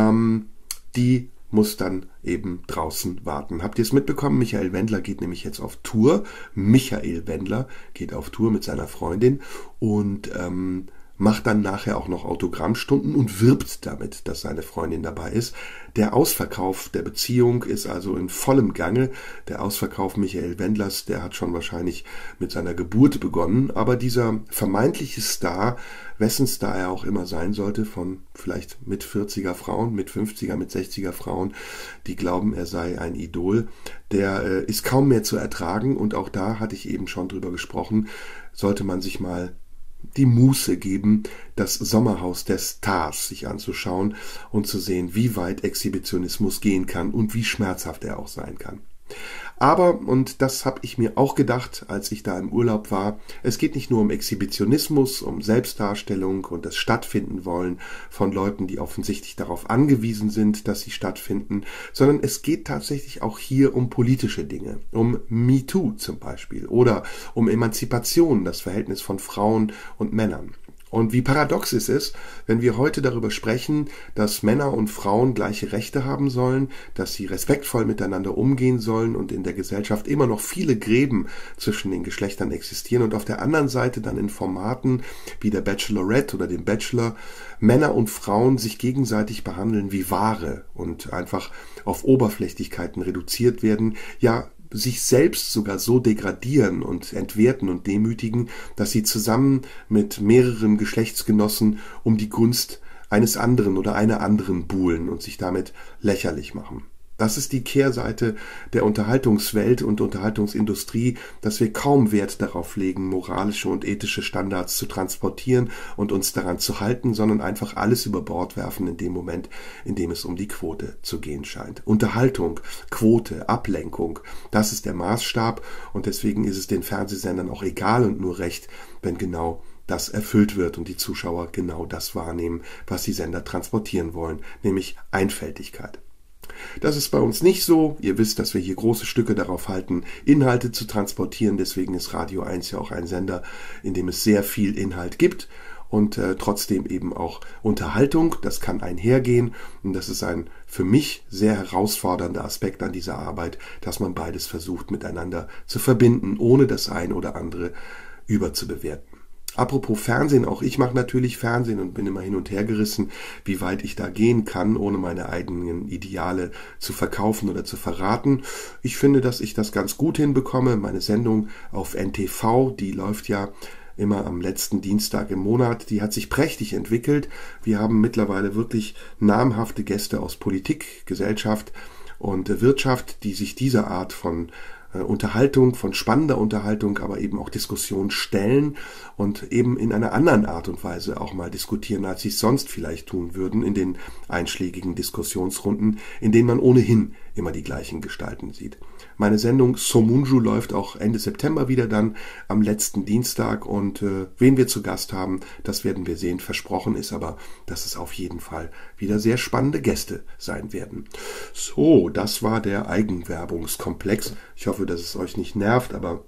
die muss dann eben draußen warten. Habt ihr es mitbekommen? Michael Wendler geht nämlich jetzt auf Tour. Michael Wendler geht auf Tour mit seiner Freundin und macht dann nachher auch noch Autogrammstunden und wirbt damit, dass seine Freundin dabei ist. Der Ausverkauf der Beziehung ist also in vollem Gange. Der Ausverkauf Michael Wendlers, der hat schon wahrscheinlich mit seiner Geburt begonnen. Aber dieser vermeintliche Star, wessen Star er auch immer sein sollte, von vielleicht mit 40er Frauen, mit 50er, mit 60er Frauen, die glauben, er sei ein Idol, der ist kaum mehr zu ertragen. Und auch da hatte ich eben schon drüber gesprochen, sollte man sich mal die Muße geben, das Sommerhaus der Stars sich anzuschauen und zu sehen, wie weit Exhibitionismus gehen kann und wie schmerzhaft er auch sein kann. Aber, und das habe ich mir auch gedacht, als ich da im Urlaub war, es geht nicht nur um Exhibitionismus, um Selbstdarstellung und das Stattfinden wollen von Leuten, die offensichtlich darauf angewiesen sind, dass sie stattfinden, sondern es geht tatsächlich auch hier um politische Dinge, um MeToo zum Beispiel oder um Emanzipation, das Verhältnis von Frauen und Männern. Und wie paradox ist es, wenn wir heute darüber sprechen, dass Männer und Frauen gleiche Rechte haben sollen, dass sie respektvoll miteinander umgehen sollen und in der Gesellschaft immer noch viele Gräben zwischen den Geschlechtern existieren und auf der anderen Seite dann in Formaten wie der Bachelorette oder dem Bachelor Männer und Frauen sich gegenseitig behandeln wie Ware und einfach auf Oberflächlichkeiten reduziert werden, ja, sich selbst sogar so degradieren und entwerten und demütigen, dass sie zusammen mit mehreren Geschlechtsgenossen um die Gunst eines anderen oder einer anderen buhlen und sich damit lächerlich machen. Das ist die Kehrseite der Unterhaltungswelt und Unterhaltungsindustrie, dass wir kaum Wert darauf legen, moralische und ethische Standards zu transportieren und uns daran zu halten, sondern einfach alles über Bord werfen in dem Moment, in dem es um die Quote zu gehen scheint. Unterhaltung, Quote, Ablenkung, das ist der Maßstab und deswegen ist es den Fernsehsendern auch egal und nur recht, wenn genau das erfüllt wird und die Zuschauer genau das wahrnehmen, was die Sender transportieren wollen, nämlich Einfältigkeit. Das ist bei uns nicht so. Ihr wisst, dass wir hier große Stücke darauf halten, Inhalte zu transportieren. Deswegen ist Radio 1 ja auch ein Sender, in dem es sehr viel Inhalt gibt und trotzdem eben auch Unterhaltung. Das kann einhergehen und das ist ein für mich sehr herausfordernder Aspekt an dieser Arbeit, dass man beides versucht miteinander zu verbinden, ohne das eine oder andere überzubewerten. Apropos Fernsehen, auch ich mache natürlich Fernsehen und bin immer hin und her gerissen, wie weit ich da gehen kann, ohne meine eigenen Ideale zu verkaufen oder zu verraten. Ich finde, dass ich das ganz gut hinbekomme. Meine Sendung auf NTV, die läuft ja immer am letzten Dienstag im Monat, die hat sich prächtig entwickelt. Wir haben mittlerweile wirklich namhafte Gäste aus Politik, Gesellschaft und Wirtschaft, die sich dieser Art von Unterhaltung, von spannender Unterhaltung, aber eben auch Diskussion stellen und eben in einer anderen Art und Weise auch mal diskutieren, als sie es sonst vielleicht tun würden in den einschlägigen Diskussionsrunden, in denen man ohnehin immer die gleichen Gestalten sieht. Meine Sendung Somunju läuft auch Ende September wieder dann am letzten Dienstag und wen wir zu Gast haben, das werden wir sehen. Versprochen ist aber, dass es auf jeden Fall wieder sehr spannende Gäste sein werden. So, das war der Eigenwerbungskomplex. Ich hoffe, dass es euch nicht nervt, aber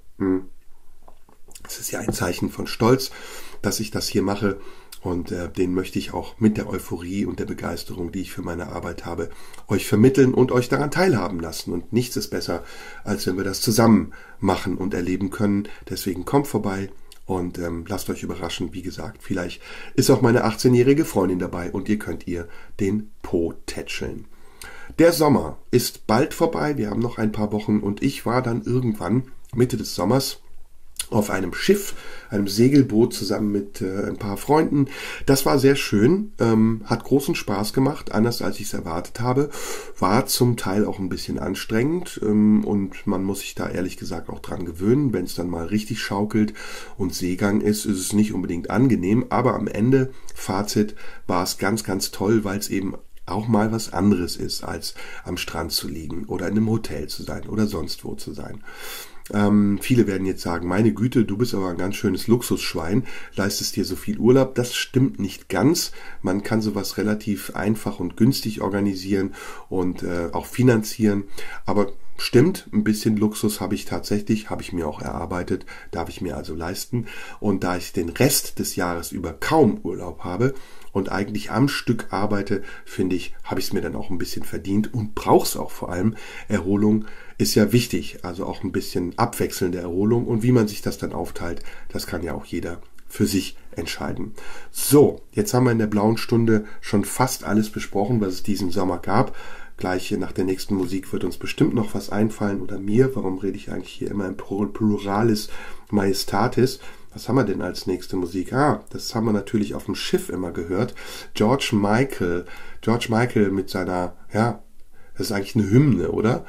es ist ja ein Zeichen von Stolz, dass ich das hier mache. Und den möchte ich auch mit der Euphorie und der Begeisterung, die ich für meine Arbeit habe, euch vermitteln und euch daran teilhaben lassen. Und nichts ist besser, als wenn wir das zusammen machen und erleben können. Deswegen kommt vorbei und lasst euch überraschen. Wie gesagt, vielleicht ist auch meine 18-jährige Freundin dabei und ihr könnt ihr den Po tätscheln. Der Sommer ist bald vorbei. Wir haben noch ein paar Wochen und ich war dann irgendwann Mitte des Sommers auf einem Schiff, einem Segelboot zusammen mit ein paar Freunden. Das war sehr schön, hat großen Spaß gemacht, anders als ich es erwartet habe, war zum Teil auch ein bisschen anstrengend und man muss sich da ehrlich gesagt auch dran gewöhnen. Wenn es dann mal richtig schaukelt und Seegang ist es nicht unbedingt angenehm, aber am Ende, Fazit, war es ganz, ganz toll, weil es eben auch mal was anderes ist, als am Strand zu liegen oder in einem Hotel zu sein oder sonst wo zu sein. Viele werden jetzt sagen, meine Güte, du bist aber ein ganz schönes Luxusschwein, leistest dir so viel Urlaub. Das stimmt nicht ganz. Man kann sowas relativ einfach und günstig organisieren und auch finanzieren. Aber stimmt, ein bisschen Luxus habe ich mir auch erarbeitet, darf ich mir also leisten. Und da ich den Rest des Jahres über kaum Urlaub habe und eigentlich am Stück arbeite, finde ich, habe ich es mir dann auch ein bisschen verdient und brauche es auch vor allem. Erholung ist ja wichtig, also auch ein bisschen abwechselnde Erholung und wie man sich das dann aufteilt, das kann ja auch jeder für sich entscheiden. So, jetzt haben wir in der blauen Stunde schon fast alles besprochen, was es diesen Sommer gab. Gleich nach der nächsten Musik wird uns bestimmt noch was einfallen oder mir. Warum rede ich eigentlich hier immer im Pluralis Majestatis? Was haben wir denn als nächste Musik? Das haben wir natürlich auf dem Schiff immer gehört. George Michael mit seiner, das ist eigentlich eine Hymne, oder?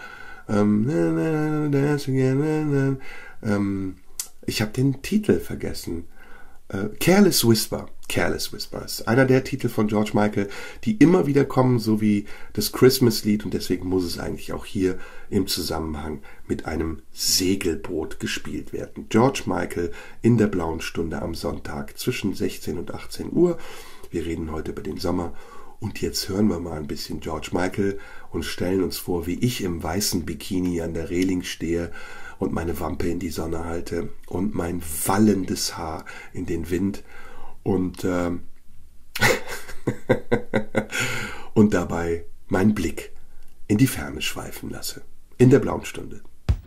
Ich habe den Titel vergessen. Careless Whisper ist einer der Titel von George Michael, die immer wieder kommen, so wie das Christmas-Lied, und deswegen muss es eigentlich auch hier im Zusammenhang mit einem Segelboot gespielt werden. George Michael in der blauen Stunde am Sonntag zwischen 16 und 18 Uhr. Wir reden heute über den Sommer. Und jetzt hören wir mal ein bisschen George Michael und stellen uns vor, wie ich im weißen Bikini an der Reling stehe und meine Wampe in die Sonne halte und mein wallendes Haar in den Wind und und dabei meinen Blick in die Ferne schweifen lasse. In der blauen Stunde.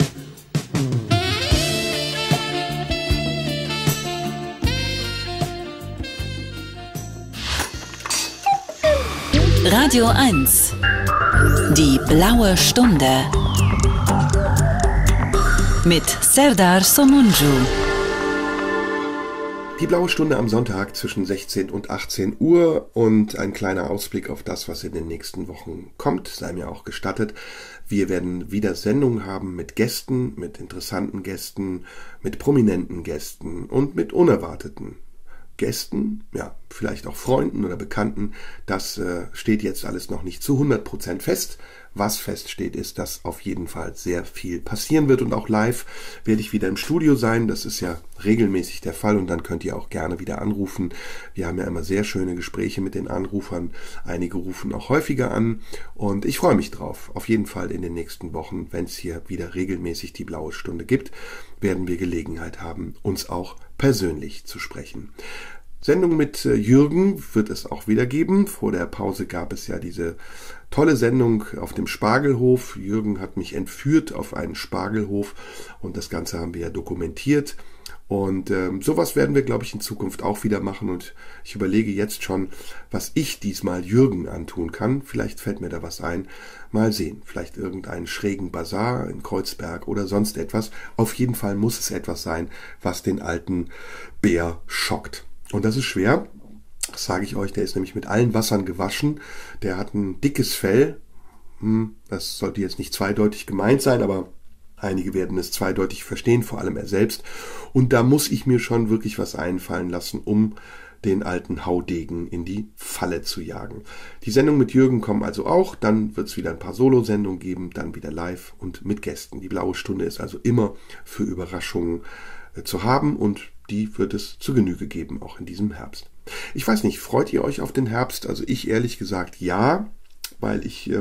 Radio 1. Die blaue Stunde. Mit Serdar Somuncu. Die blaue Stunde am Sonntag zwischen 16 und 18 Uhr und ein kleiner Ausblick auf das, was in den nächsten Wochen kommt, sei mir auch gestattet. Wir werden wieder Sendungen haben mit Gästen, mit interessanten Gästen, mit prominenten Gästen und mit unerwarteten Gästen, ja, vielleicht auch Freunden oder Bekannten. Das steht jetzt alles noch nicht zu 100% fest. Was feststeht, ist, dass auf jeden Fall sehr viel passieren wird und auch live werde ich wieder im Studio sein. Das ist ja regelmäßig der Fall und dann könnt ihr auch gerne wieder anrufen. Wir haben ja immer sehr schöne Gespräche mit den Anrufern. Einige rufen auch häufiger an und ich freue mich drauf. Auf jeden Fall in den nächsten Wochen, wenn es hier wieder regelmäßig die blaue Stunde gibt, werden wir Gelegenheit haben, uns auch persönlich zu sprechen. Sendung mit Jürgen wird es auch wieder geben. Vor der Pause gab es ja diese tolle Sendung auf dem Spargelhof. Jürgen hat mich entführt auf einen Spargelhof und das Ganze haben wir ja dokumentiert. Und sowas werden wir, glaube ich, in Zukunft auch wieder machen. Und ich überlege jetzt schon, was ich diesmal Jürgen antun kann. Vielleicht fällt mir da was ein. Mal sehen. Vielleicht irgendeinen schrägen Bazar in Kreuzberg oder sonst etwas. Auf jeden Fall muss es etwas sein, was den alten Bär schockt. Und das ist schwer, das sage ich euch, der ist nämlich mit allen Wassern gewaschen, der hat ein dickes Fell, das sollte jetzt nicht zweideutig gemeint sein, aber einige werden es zweideutig verstehen, vor allem er selbst, und da muss ich mir schon wirklich was einfallen lassen, um den alten Haudegen in die Falle zu jagen. Die Sendung mit Jürgen kommen also auch, dann wird es wieder ein paar Solo-Sendungen geben, dann wieder live und mit Gästen. Die blaue Stunde ist also immer für Überraschungen zu haben und die wird es zu Genüge geben, auch in diesem Herbst. Ich weiß nicht, freut ihr euch auf den Herbst? Also ich ehrlich gesagt ja, weil ich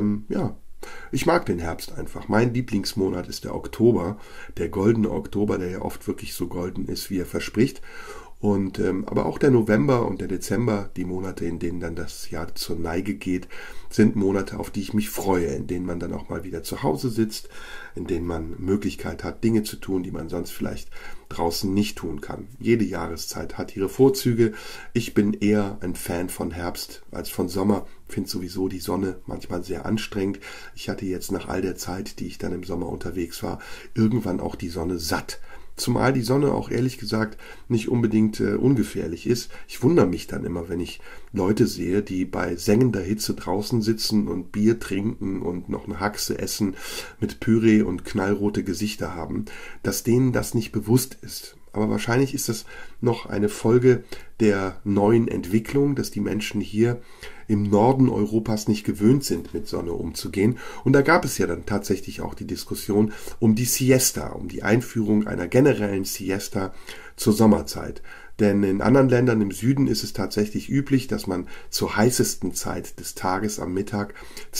mag den Herbst einfach. Mein Lieblingsmonat ist der Oktober, der goldene Oktober, der ja oft wirklich so golden ist, wie er verspricht. Und aber auch der November und der Dezember, die Monate, in denen dann das Jahr zur Neige geht, sind Monate, auf die ich mich freue, in denen man dann auch mal wieder zu Hause sitzt, in denen man Möglichkeit hat, Dinge zu tun, die man sonst vielleicht draußen nicht tun kann. Jede Jahreszeit hat ihre Vorzüge. Ich bin eher ein Fan von Herbst als von Sommer. Finde sowieso die Sonne manchmal sehr anstrengend. Ich hatte jetzt nach all der Zeit, die ich dann im Sommer unterwegs war, irgendwann auch die Sonne satt. zumal die Sonne auch ehrlich gesagt nicht unbedingt ungefährlich ist. Ich wundere mich dann immer, wenn ich Leute sehe, die bei sengender Hitze draußen sitzen und Bier trinken und noch eine Haxe essen mit Püree und knallrote Gesichter haben, dass denen das nicht bewusst ist. Aber wahrscheinlich ist das noch eine Folge der neuen Entwicklung, dass die Menschen hier im Norden Europas nicht gewöhnt sind, mit Sonne umzugehen. Und da gab es ja dann tatsächlich auch die Diskussion um die Siesta, um die Einführung einer generellen Siesta zur Sommerzeit. Denn in anderen Ländern im Süden ist es tatsächlich üblich, dass man zur heißesten Zeit des Tages am Mittag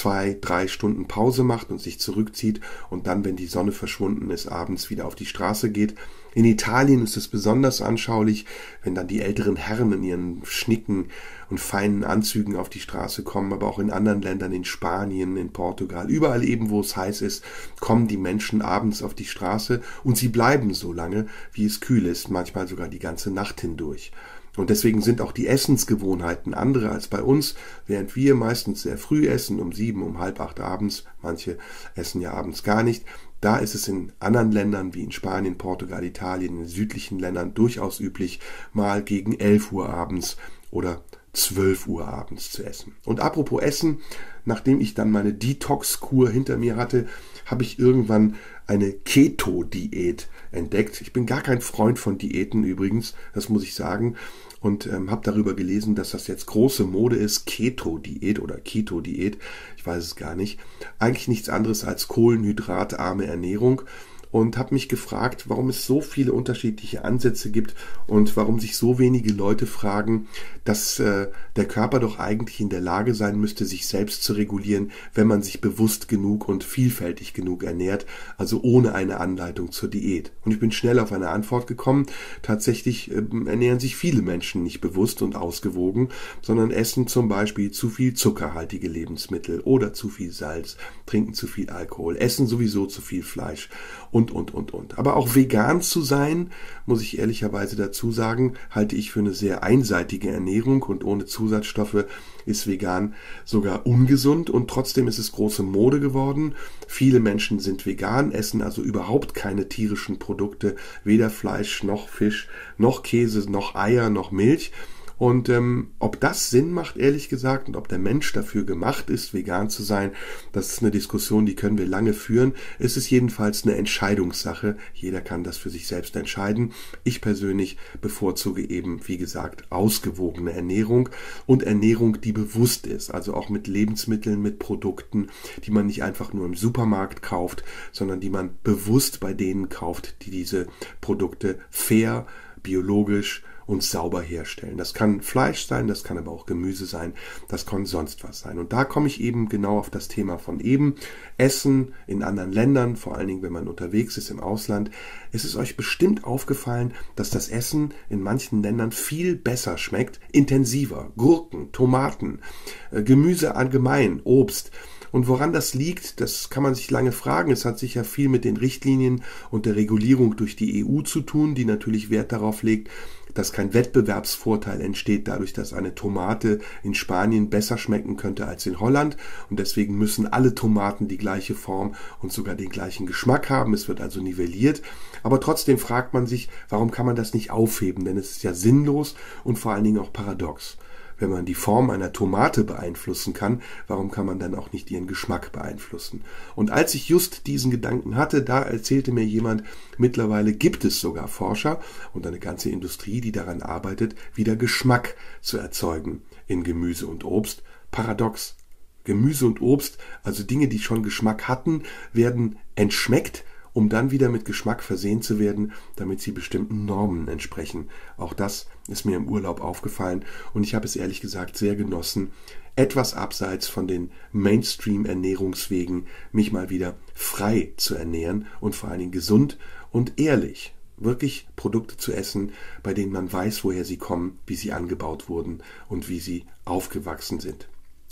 2-3 Stunden Pause macht und sich zurückzieht und dann, wenn die Sonne verschwunden ist, abends wieder auf die Straße geht. In Italien ist es besonders anschaulich, wenn dann die älteren Herren in ihren schnicken und feinen Anzügen auf die Straße kommen, aber auch in anderen Ländern, in Spanien, in Portugal, überall eben, wo es heiß ist, kommen die Menschen abends auf die Straße und sie bleiben so lange, wie es kühl ist, manchmal sogar die ganze Nacht hindurch. Und deswegen sind auch die Essensgewohnheiten andere als bei uns, während wir meistens sehr früh essen, um 7, um 7:30 abends, manche essen ja abends gar nicht. Da ist es in anderen Ländern wie in Spanien, Portugal, Italien, in den südlichen Ländern durchaus üblich, mal gegen 11 Uhr abends oder 12 Uhr abends zu essen. Und apropos Essen, nachdem ich dann meine Detox-Kur hinter mir hatte, habe ich irgendwann eine Keto-Diät entdeckt. Ich bin gar kein Freund von Diäten übrigens, das muss ich sagen. Und habe darüber gelesen, dass das jetzt große Mode ist, Keto-Diät oder Keto-Diät, ich weiß es gar nicht. Eigentlich nichts anderes als kohlenhydratarme Ernährung. Und habe mich gefragt, warum es so viele unterschiedliche Ansätze gibt und warum sich so wenige Leute fragen, dass der Körper doch eigentlich in der Lage sein müsste, sich selbst zu regulieren, wenn man sich bewusst genug und vielfältig genug ernährt, also ohne eine Anleitung zur Diät. Und ich bin schnell auf eine Antwort gekommen. Tatsächlich ernähren sich viele Menschen nicht bewusst und ausgewogen, sondern essen zum Beispiel zu viel zuckerhaltige Lebensmittel oder zu viel Salz, trinken zu viel Alkohol, essen sowieso zu viel Fleisch und. Aber auch vegan zu sein, muss ich ehrlicherweise dazu sagen, halte ich für eine sehr einseitige Ernährung und ohne Zusatzstoffe ist vegan sogar ungesund und trotzdem ist es große Mode geworden. Viele Menschen sind vegan, essen also überhaupt keine tierischen Produkte, weder Fleisch noch Fisch, noch Käse, noch Eier, noch Milch. Und ob das Sinn macht, ehrlich gesagt, und ob der Mensch dafür gemacht ist, vegan zu sein, das ist eine Diskussion, die können wir lange führen. Es ist jedenfalls eine Entscheidungssache. Jeder kann das für sich selbst entscheiden. Ich persönlich bevorzuge eben, wie gesagt, ausgewogene Ernährung und Ernährung, die bewusst ist. Also auch mit Lebensmitteln, mit Produkten, die man nicht einfach nur im Supermarkt kauft, sondern die man bewusst bei denen kauft, die diese Produkte fair, biologisch und sauber herstellen. Das kann Fleisch sein, das kann aber auch Gemüse sein, das kann sonst was sein. Und da komme ich eben genau auf das Thema von eben. Essen in anderen Ländern, vor allen Dingen, wenn man unterwegs ist im Ausland. Es ist euch bestimmt aufgefallen, dass das Essen in manchen Ländern viel besser schmeckt, intensiver. Gurken, Tomaten, Gemüse allgemein, Obst. Und woran das liegt, das kann man sich lange fragen. Es hat sicher viel mit den Richtlinien und der Regulierung durch die EU zu tun, die natürlich Wert darauf legt, dass kein Wettbewerbsvorteil entsteht dadurch, dass eine Tomate in Spanien besser schmecken könnte als in Holland. Und deswegen müssen alle Tomaten die gleiche Form und sogar den gleichen Geschmack haben. Es wird also nivelliert. Aber trotzdem fragt man sich, warum kann man das nicht aufheben? Denn es ist ja sinnlos und vor allen Dingen auch paradox. Wenn man die Form einer Tomate beeinflussen kann, warum kann man dann auch nicht ihren Geschmack beeinflussen? Und als ich just diesen Gedanken hatte, da erzählte mir jemand, mittlerweile gibt es sogar Forscher und eine ganze Industrie, die daran arbeitet, wieder Geschmack zu erzeugen in Gemüse und Obst. Paradox. Gemüse und Obst, also Dinge, die schon Geschmack hatten, werden entschmeckt, um dann wieder mit Geschmack versehen zu werden, damit sie bestimmten Normen entsprechen. Auch das ist mir im Urlaub aufgefallen und ich habe es ehrlich gesagt sehr genossen, etwas abseits von den Mainstream-Ernährungswegen mich mal wieder frei zu ernähren und vor allen Dingen gesund und ehrlich. Wirklich Produkte zu essen, bei denen man weiß, woher sie kommen, wie sie angebaut wurden und wie sie aufgewachsen sind.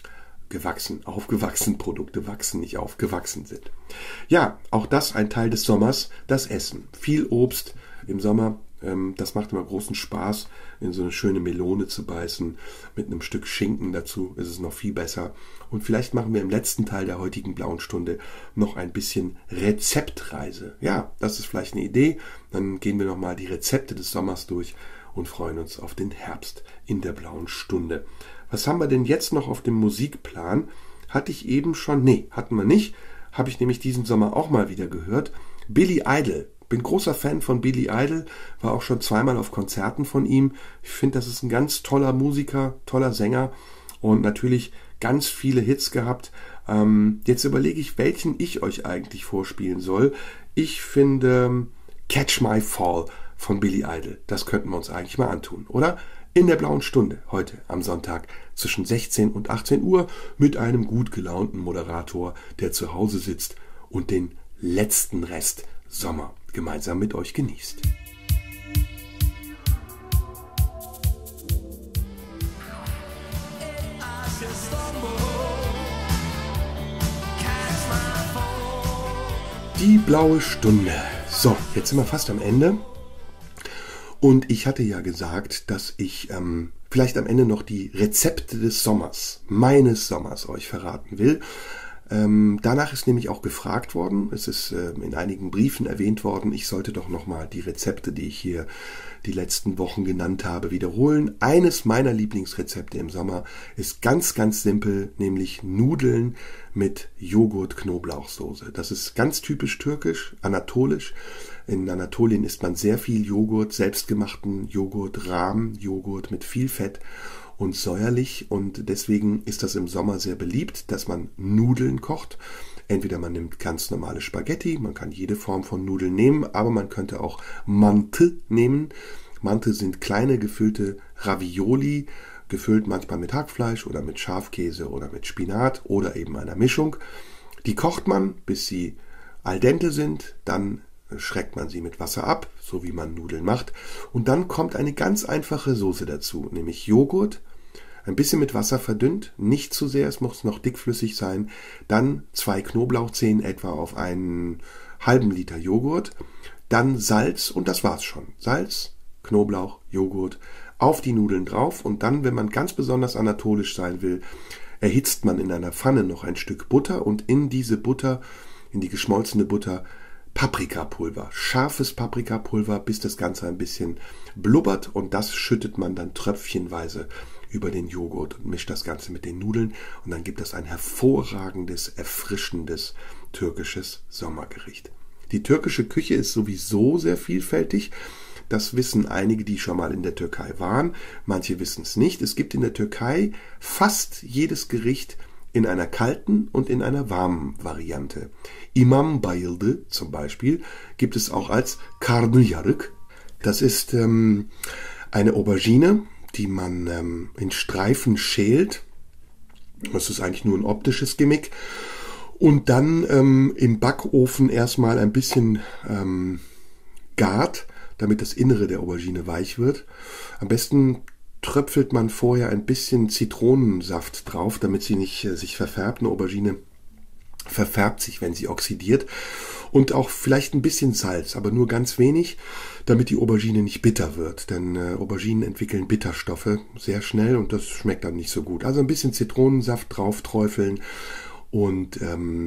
Aufgewachsen, Produkte wachsen nicht auf, gewachsen sind. Ja, auch das ein Teil des Sommers, das Essen. Viel Obst im Sommer, Das macht immer großen Spaß, in so eine schöne Melone zu beißen. Mit einem Stück Schinken dazu ist es noch viel besser. Und vielleicht machen wir im letzten Teil der heutigen Blauen Stunde noch ein bisschen Rezeptreise. Ja, das ist vielleicht eine Idee. Dann gehen wir nochmal die Rezepte des Sommers durch und freuen uns auf den Herbst in der Blauen Stunde. Was haben wir denn jetzt noch auf dem Musikplan? Hatte ich eben schon? Nee, hatten wir nicht. Habe ich nämlich diesen Sommer auch mal wieder gehört. Billy Idol. Bin großer Fan von Billy Idol, war auch schon zweimal auf Konzerten von ihm. Ich finde, das ist ein ganz toller Musiker, toller Sänger und natürlich ganz viele Hits gehabt. Jetzt überlege ich, welchen ich euch eigentlich vorspielen soll. Ich finde Catch My Fall von Billy Idol. Das könnten wir uns eigentlich mal antun, oder? In der Blauen Stunde, heute am Sonntag zwischen 16 und 18 Uhr mit einem gut gelaunten Moderator, der zu Hause sitzt und den letzten Rest Sommer gemeinsam mit euch genießt. Die Blaue Stunde. So, jetzt sind wir fast am Ende. Und ich hatte ja gesagt, dass ich vielleicht am Ende noch die Rezepte des Sommers, meines Sommers, euch verraten will. Danach ist nämlich auch gefragt worden, es ist in einigen Briefen erwähnt worden, ich sollte doch nochmal die Rezepte, die ich hier die letzten Wochen genannt habe, wiederholen. Eines meiner Lieblingsrezepte im Sommer ist ganz, ganz simpel, nämlich Nudeln mit Joghurt-Knoblauchsoße. Das ist ganz typisch türkisch, anatolisch. In Anatolien isst man sehr viel Joghurt, selbstgemachten Joghurt, Rahmjoghurt mit viel Fett und säuerlich, und deswegen ist das im Sommer sehr beliebt, dass man Nudeln kocht. Entweder man nimmt ganz normale Spaghetti, man kann jede Form von Nudeln nehmen, aber man könnte auch Mante nehmen. Mante sind kleine gefüllte Ravioli, gefüllt manchmal mit Hackfleisch oder mit Schafkäse oder mit Spinat oder eben einer Mischung. Die kocht man, bis sie al dente sind, dann schreckt man sie mit Wasser ab, so wie man Nudeln macht. Und dann kommt eine ganz einfache Soße dazu, nämlich Joghurt, ein bisschen mit Wasser verdünnt, nicht zu sehr, es muss noch dickflüssig sein. Dann 2 Knoblauchzehen etwa auf einen halben Liter Joghurt. Dann Salz und das war's schon. Salz, Knoblauch, Joghurt auf die Nudeln drauf. Und dann, wenn man ganz besonders anatolisch sein will, erhitzt man in einer Pfanne noch ein Stück Butter und in diese Butter, in die geschmolzene Butter, Paprikapulver, scharfes Paprikapulver, bis das Ganze ein bisschen blubbert, und das schüttet man dann tröpfchenweise über den Joghurt und mischt das Ganze mit den Nudeln, und dann gibt es ein hervorragendes, erfrischendes türkisches Sommergericht. Die türkische Küche ist sowieso sehr vielfältig. Das wissen einige, die schon mal in der Türkei waren. Manche wissen es nicht. Es gibt in der Türkei fast jedes Gericht in einer kalten und in einer warmen Variante. Imam Bayıldı zum Beispiel gibt es auch als Karnıyarık. Das ist eine Aubergine, die man in Streifen schält. Das ist eigentlich nur ein optisches Gimmick. Und dann im Backofen erstmal ein bisschen gart, damit das Innere der Aubergine weich wird. Am besten tröpfelt man vorher ein bisschen Zitronensaft drauf, damit sie nicht sich verfärbt. Eine Aubergine verfärbt sich, wenn sie oxidiert. Und auch vielleicht ein bisschen Salz, aber nur ganz wenig, damit die Aubergine nicht bitter wird. Denn Auberginen entwickeln Bitterstoffe sehr schnell und das schmeckt dann nicht so gut. Also ein bisschen Zitronensaft drauf träufeln und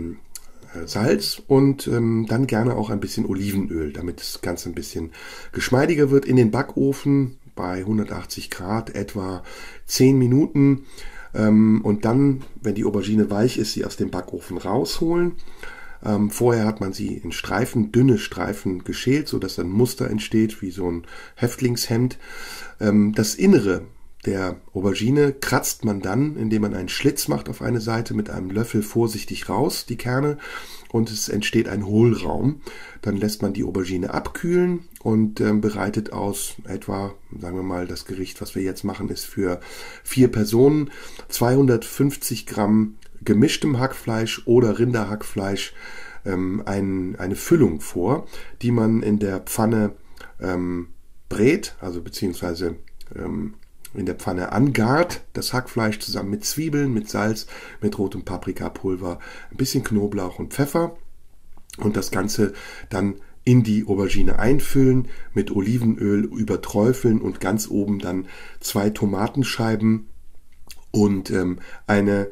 Salz und dann gerne auch ein bisschen Olivenöl, damit das Ganze ein bisschen geschmeidiger wird. In den Backofen bei 180 Grad etwa 10 Minuten und dann, wenn die Aubergine weich ist, sie aus dem Backofen rausholen. Vorher hat man sie in Streifen, dünne Streifen geschält, sodass ein Muster entsteht, wie so ein Häftlingshemd. Das Innere der Aubergine kratzt man dann, indem man einen Schlitz macht auf eine Seite, mit einem Löffel vorsichtig raus, die Kerne, und es entsteht ein Hohlraum. Dann lässt man die Aubergine abkühlen und bereitet aus etwa, sagen wir mal, das Gericht, was wir jetzt machen, ist für 4 Personen, 250 Gramm gemischtem Hackfleisch oder Rinderhackfleisch eine Füllung vor, die man in der Pfanne brät, also beziehungsweise in der Pfanne angart, das Hackfleisch zusammen mit Zwiebeln, mit Salz, mit rotem Paprikapulver, ein bisschen Knoblauch und Pfeffer und das Ganze dann in die Aubergine einfüllen, mit Olivenöl überträufeln und ganz oben dann 2 Tomatenscheiben und ein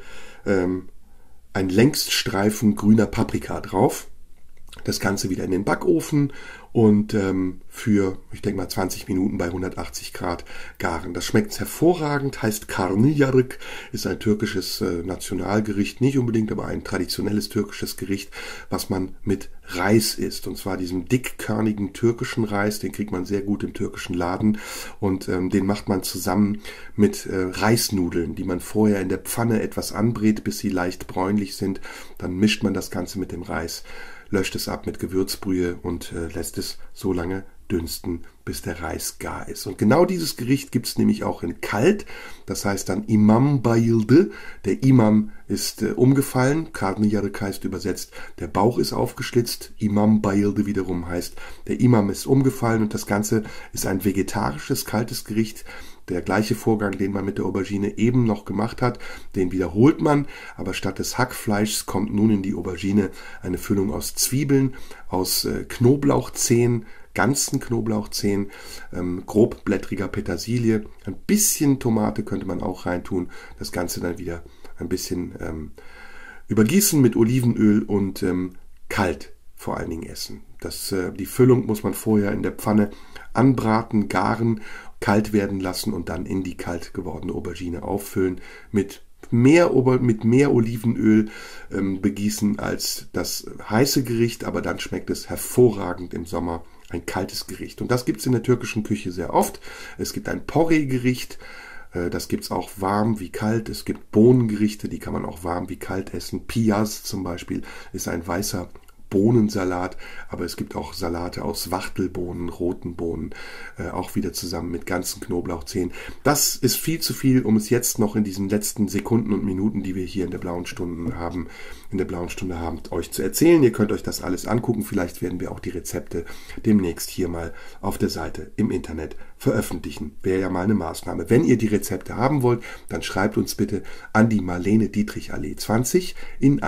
Längsstreifen grüner Paprika drauf. Das Ganze wieder in den Backofen und für, ich denke mal, 20 Minuten bei 180 Grad garen. Das schmeckt hervorragend, heißt Karnıyarık, ist ein türkisches Nationalgericht, nicht unbedingt, aber ein traditionelles türkisches Gericht, was man mit Reis isst. Und zwar diesem dickkörnigen türkischen Reis, den kriegt man sehr gut im türkischen Laden und den macht man zusammen mit Reisnudeln, die man vorher in der Pfanne etwas anbrät, bis sie leicht bräunlich sind. Dann mischt man das Ganze mit dem Reis, löscht es ab mit Gewürzbrühe und lässt es so lange dünsten, bis der Reis gar ist. Und genau dieses Gericht gibt es nämlich auch in kalt, das heißt dann İmam bayıldı. Der Imam ist umgefallen, Karnıyarık heißt übersetzt, der Bauch ist aufgeschlitzt, İmam bayıldı wiederum heißt, der Imam ist umgefallen und das Ganze ist ein vegetarisches, kaltes Gericht. Der gleiche Vorgang, den man mit der Aubergine eben noch gemacht hat, den wiederholt man, aber statt des Hackfleischs kommt nun in die Aubergine eine Füllung aus Zwiebeln, aus Knoblauchzehen, ganzen Knoblauchzehen, grobblättriger Petersilie, ein bisschen Tomate könnte man auch reintun, das Ganze dann wieder ein bisschen übergießen mit Olivenöl und kalt vor allen Dingen essen. Die Füllung muss man vorher in der Pfanne anbraten, garen, kalt werden lassen und dann in die kalt gewordene Aubergine auffüllen, mit mehr Olivenöl begießen als das heiße Gericht, aber dann schmeckt es hervorragend im Sommer, ein kaltes Gericht. Und das gibt es in der türkischen Küche sehr oft. Es gibt ein Porree-Gericht, das gibt es auch warm wie kalt. Es gibt Bohnengerichte, die kann man auch warm wie kalt essen. Piyaz zum Beispiel ist ein weißer Bohnensalat, aber es gibt auch Salate aus Wachtelbohnen, roten Bohnen, auch wieder zusammen mit ganzen Knoblauchzehen. Das ist viel zu viel, um es jetzt noch in diesen letzten Sekunden und Minuten, die wir hier in der blauen Stunde haben, euch zu erzählen. Ihr könnt euch das alles angucken. Vielleicht werden wir auch die Rezepte demnächst hier mal auf der Seite im Internet veröffentlichen. Wäre ja mal eine Maßnahme. Wenn ihr die Rezepte haben wollt, dann schreibt uns bitte an die Marlene-Dietrich-Allee 20 in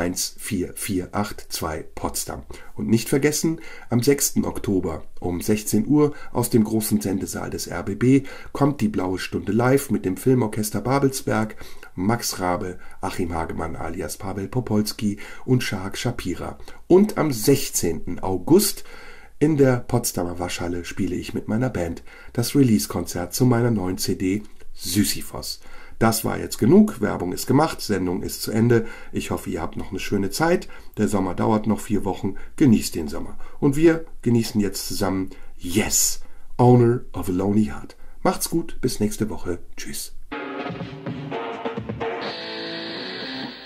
14482 Potsdam. Und nicht vergessen, am 6. Oktober um 16 Uhr aus dem großen Sendesaal des RBB kommt die Blaue Stunde live mit dem Filmorchester Babelsberg, Max Rabe, Achim Hagemann alias Pavel Popolski und Shahak Shapira. Und am 16. August in der Potsdamer Waschhalle spiele ich mit meiner Band das Release-Konzert zu meiner neuen CD Sisyphos. Das war jetzt genug, Werbung ist gemacht, Sendung ist zu Ende. Ich hoffe, ihr habt noch eine schöne Zeit. Der Sommer dauert noch 4 Wochen, genießt den Sommer. Und wir genießen jetzt zusammen Yes, Owner of a Lonely Heart. Macht's gut, bis nächste Woche. Tschüss.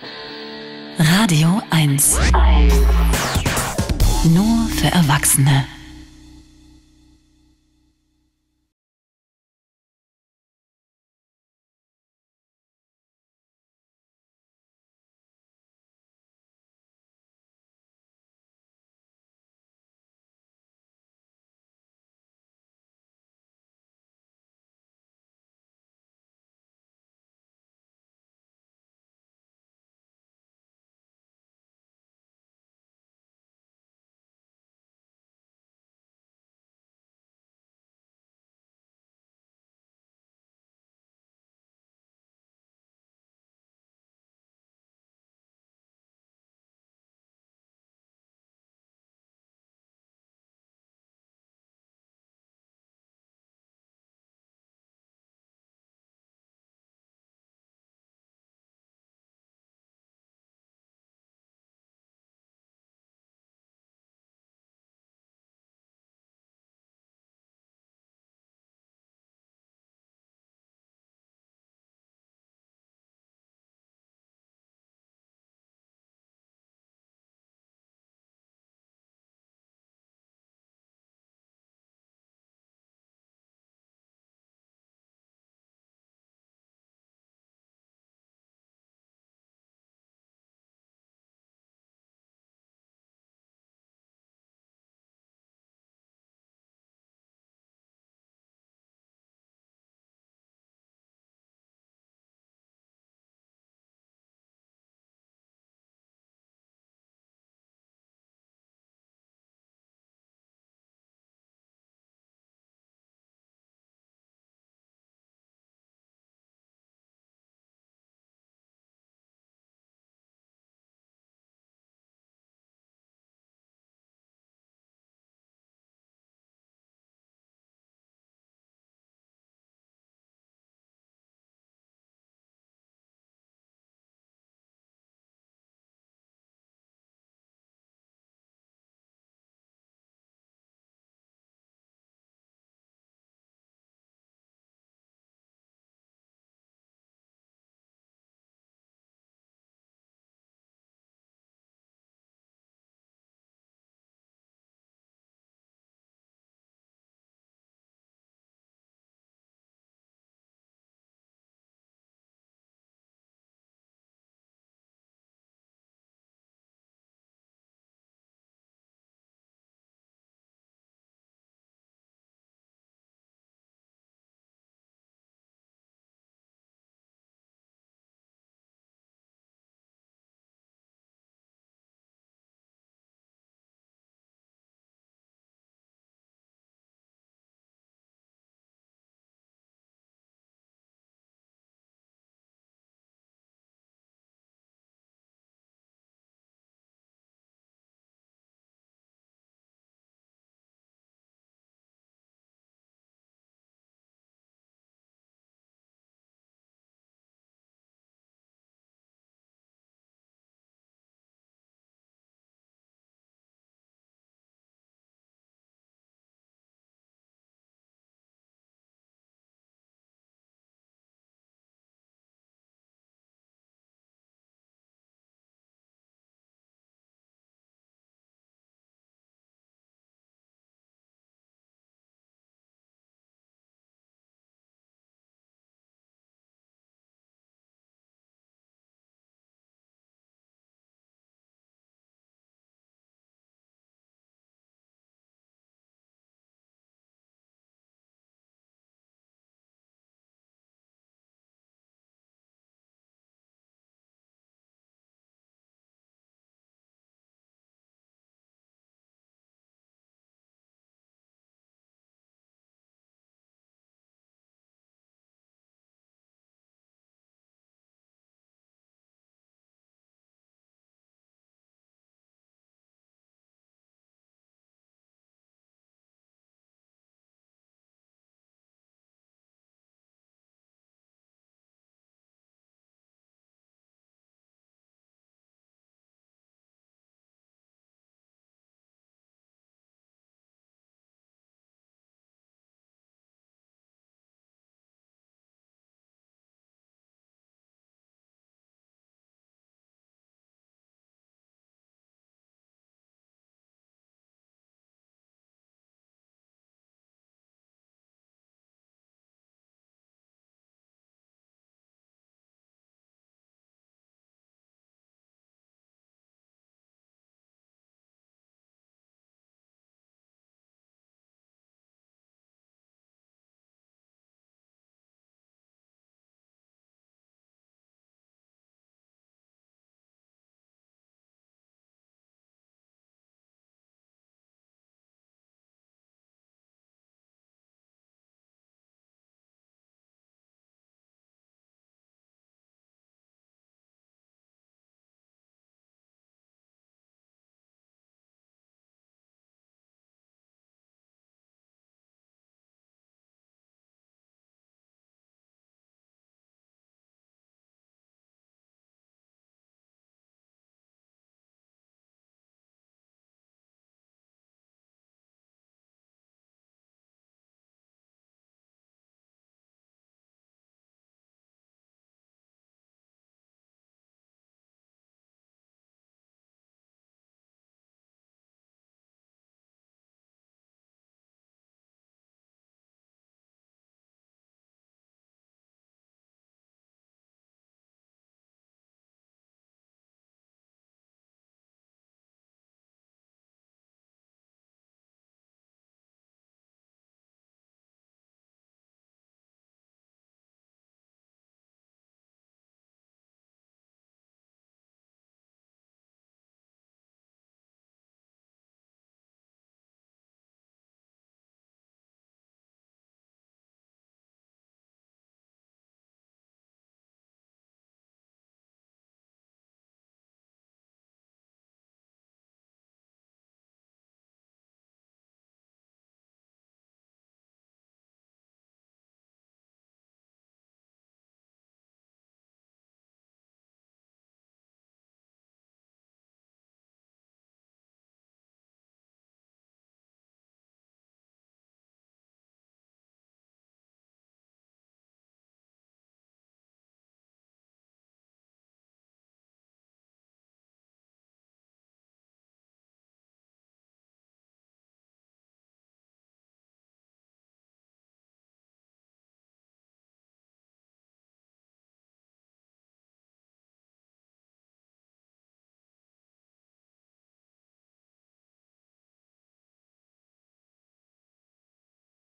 Radio 1. Nur für Erwachsene.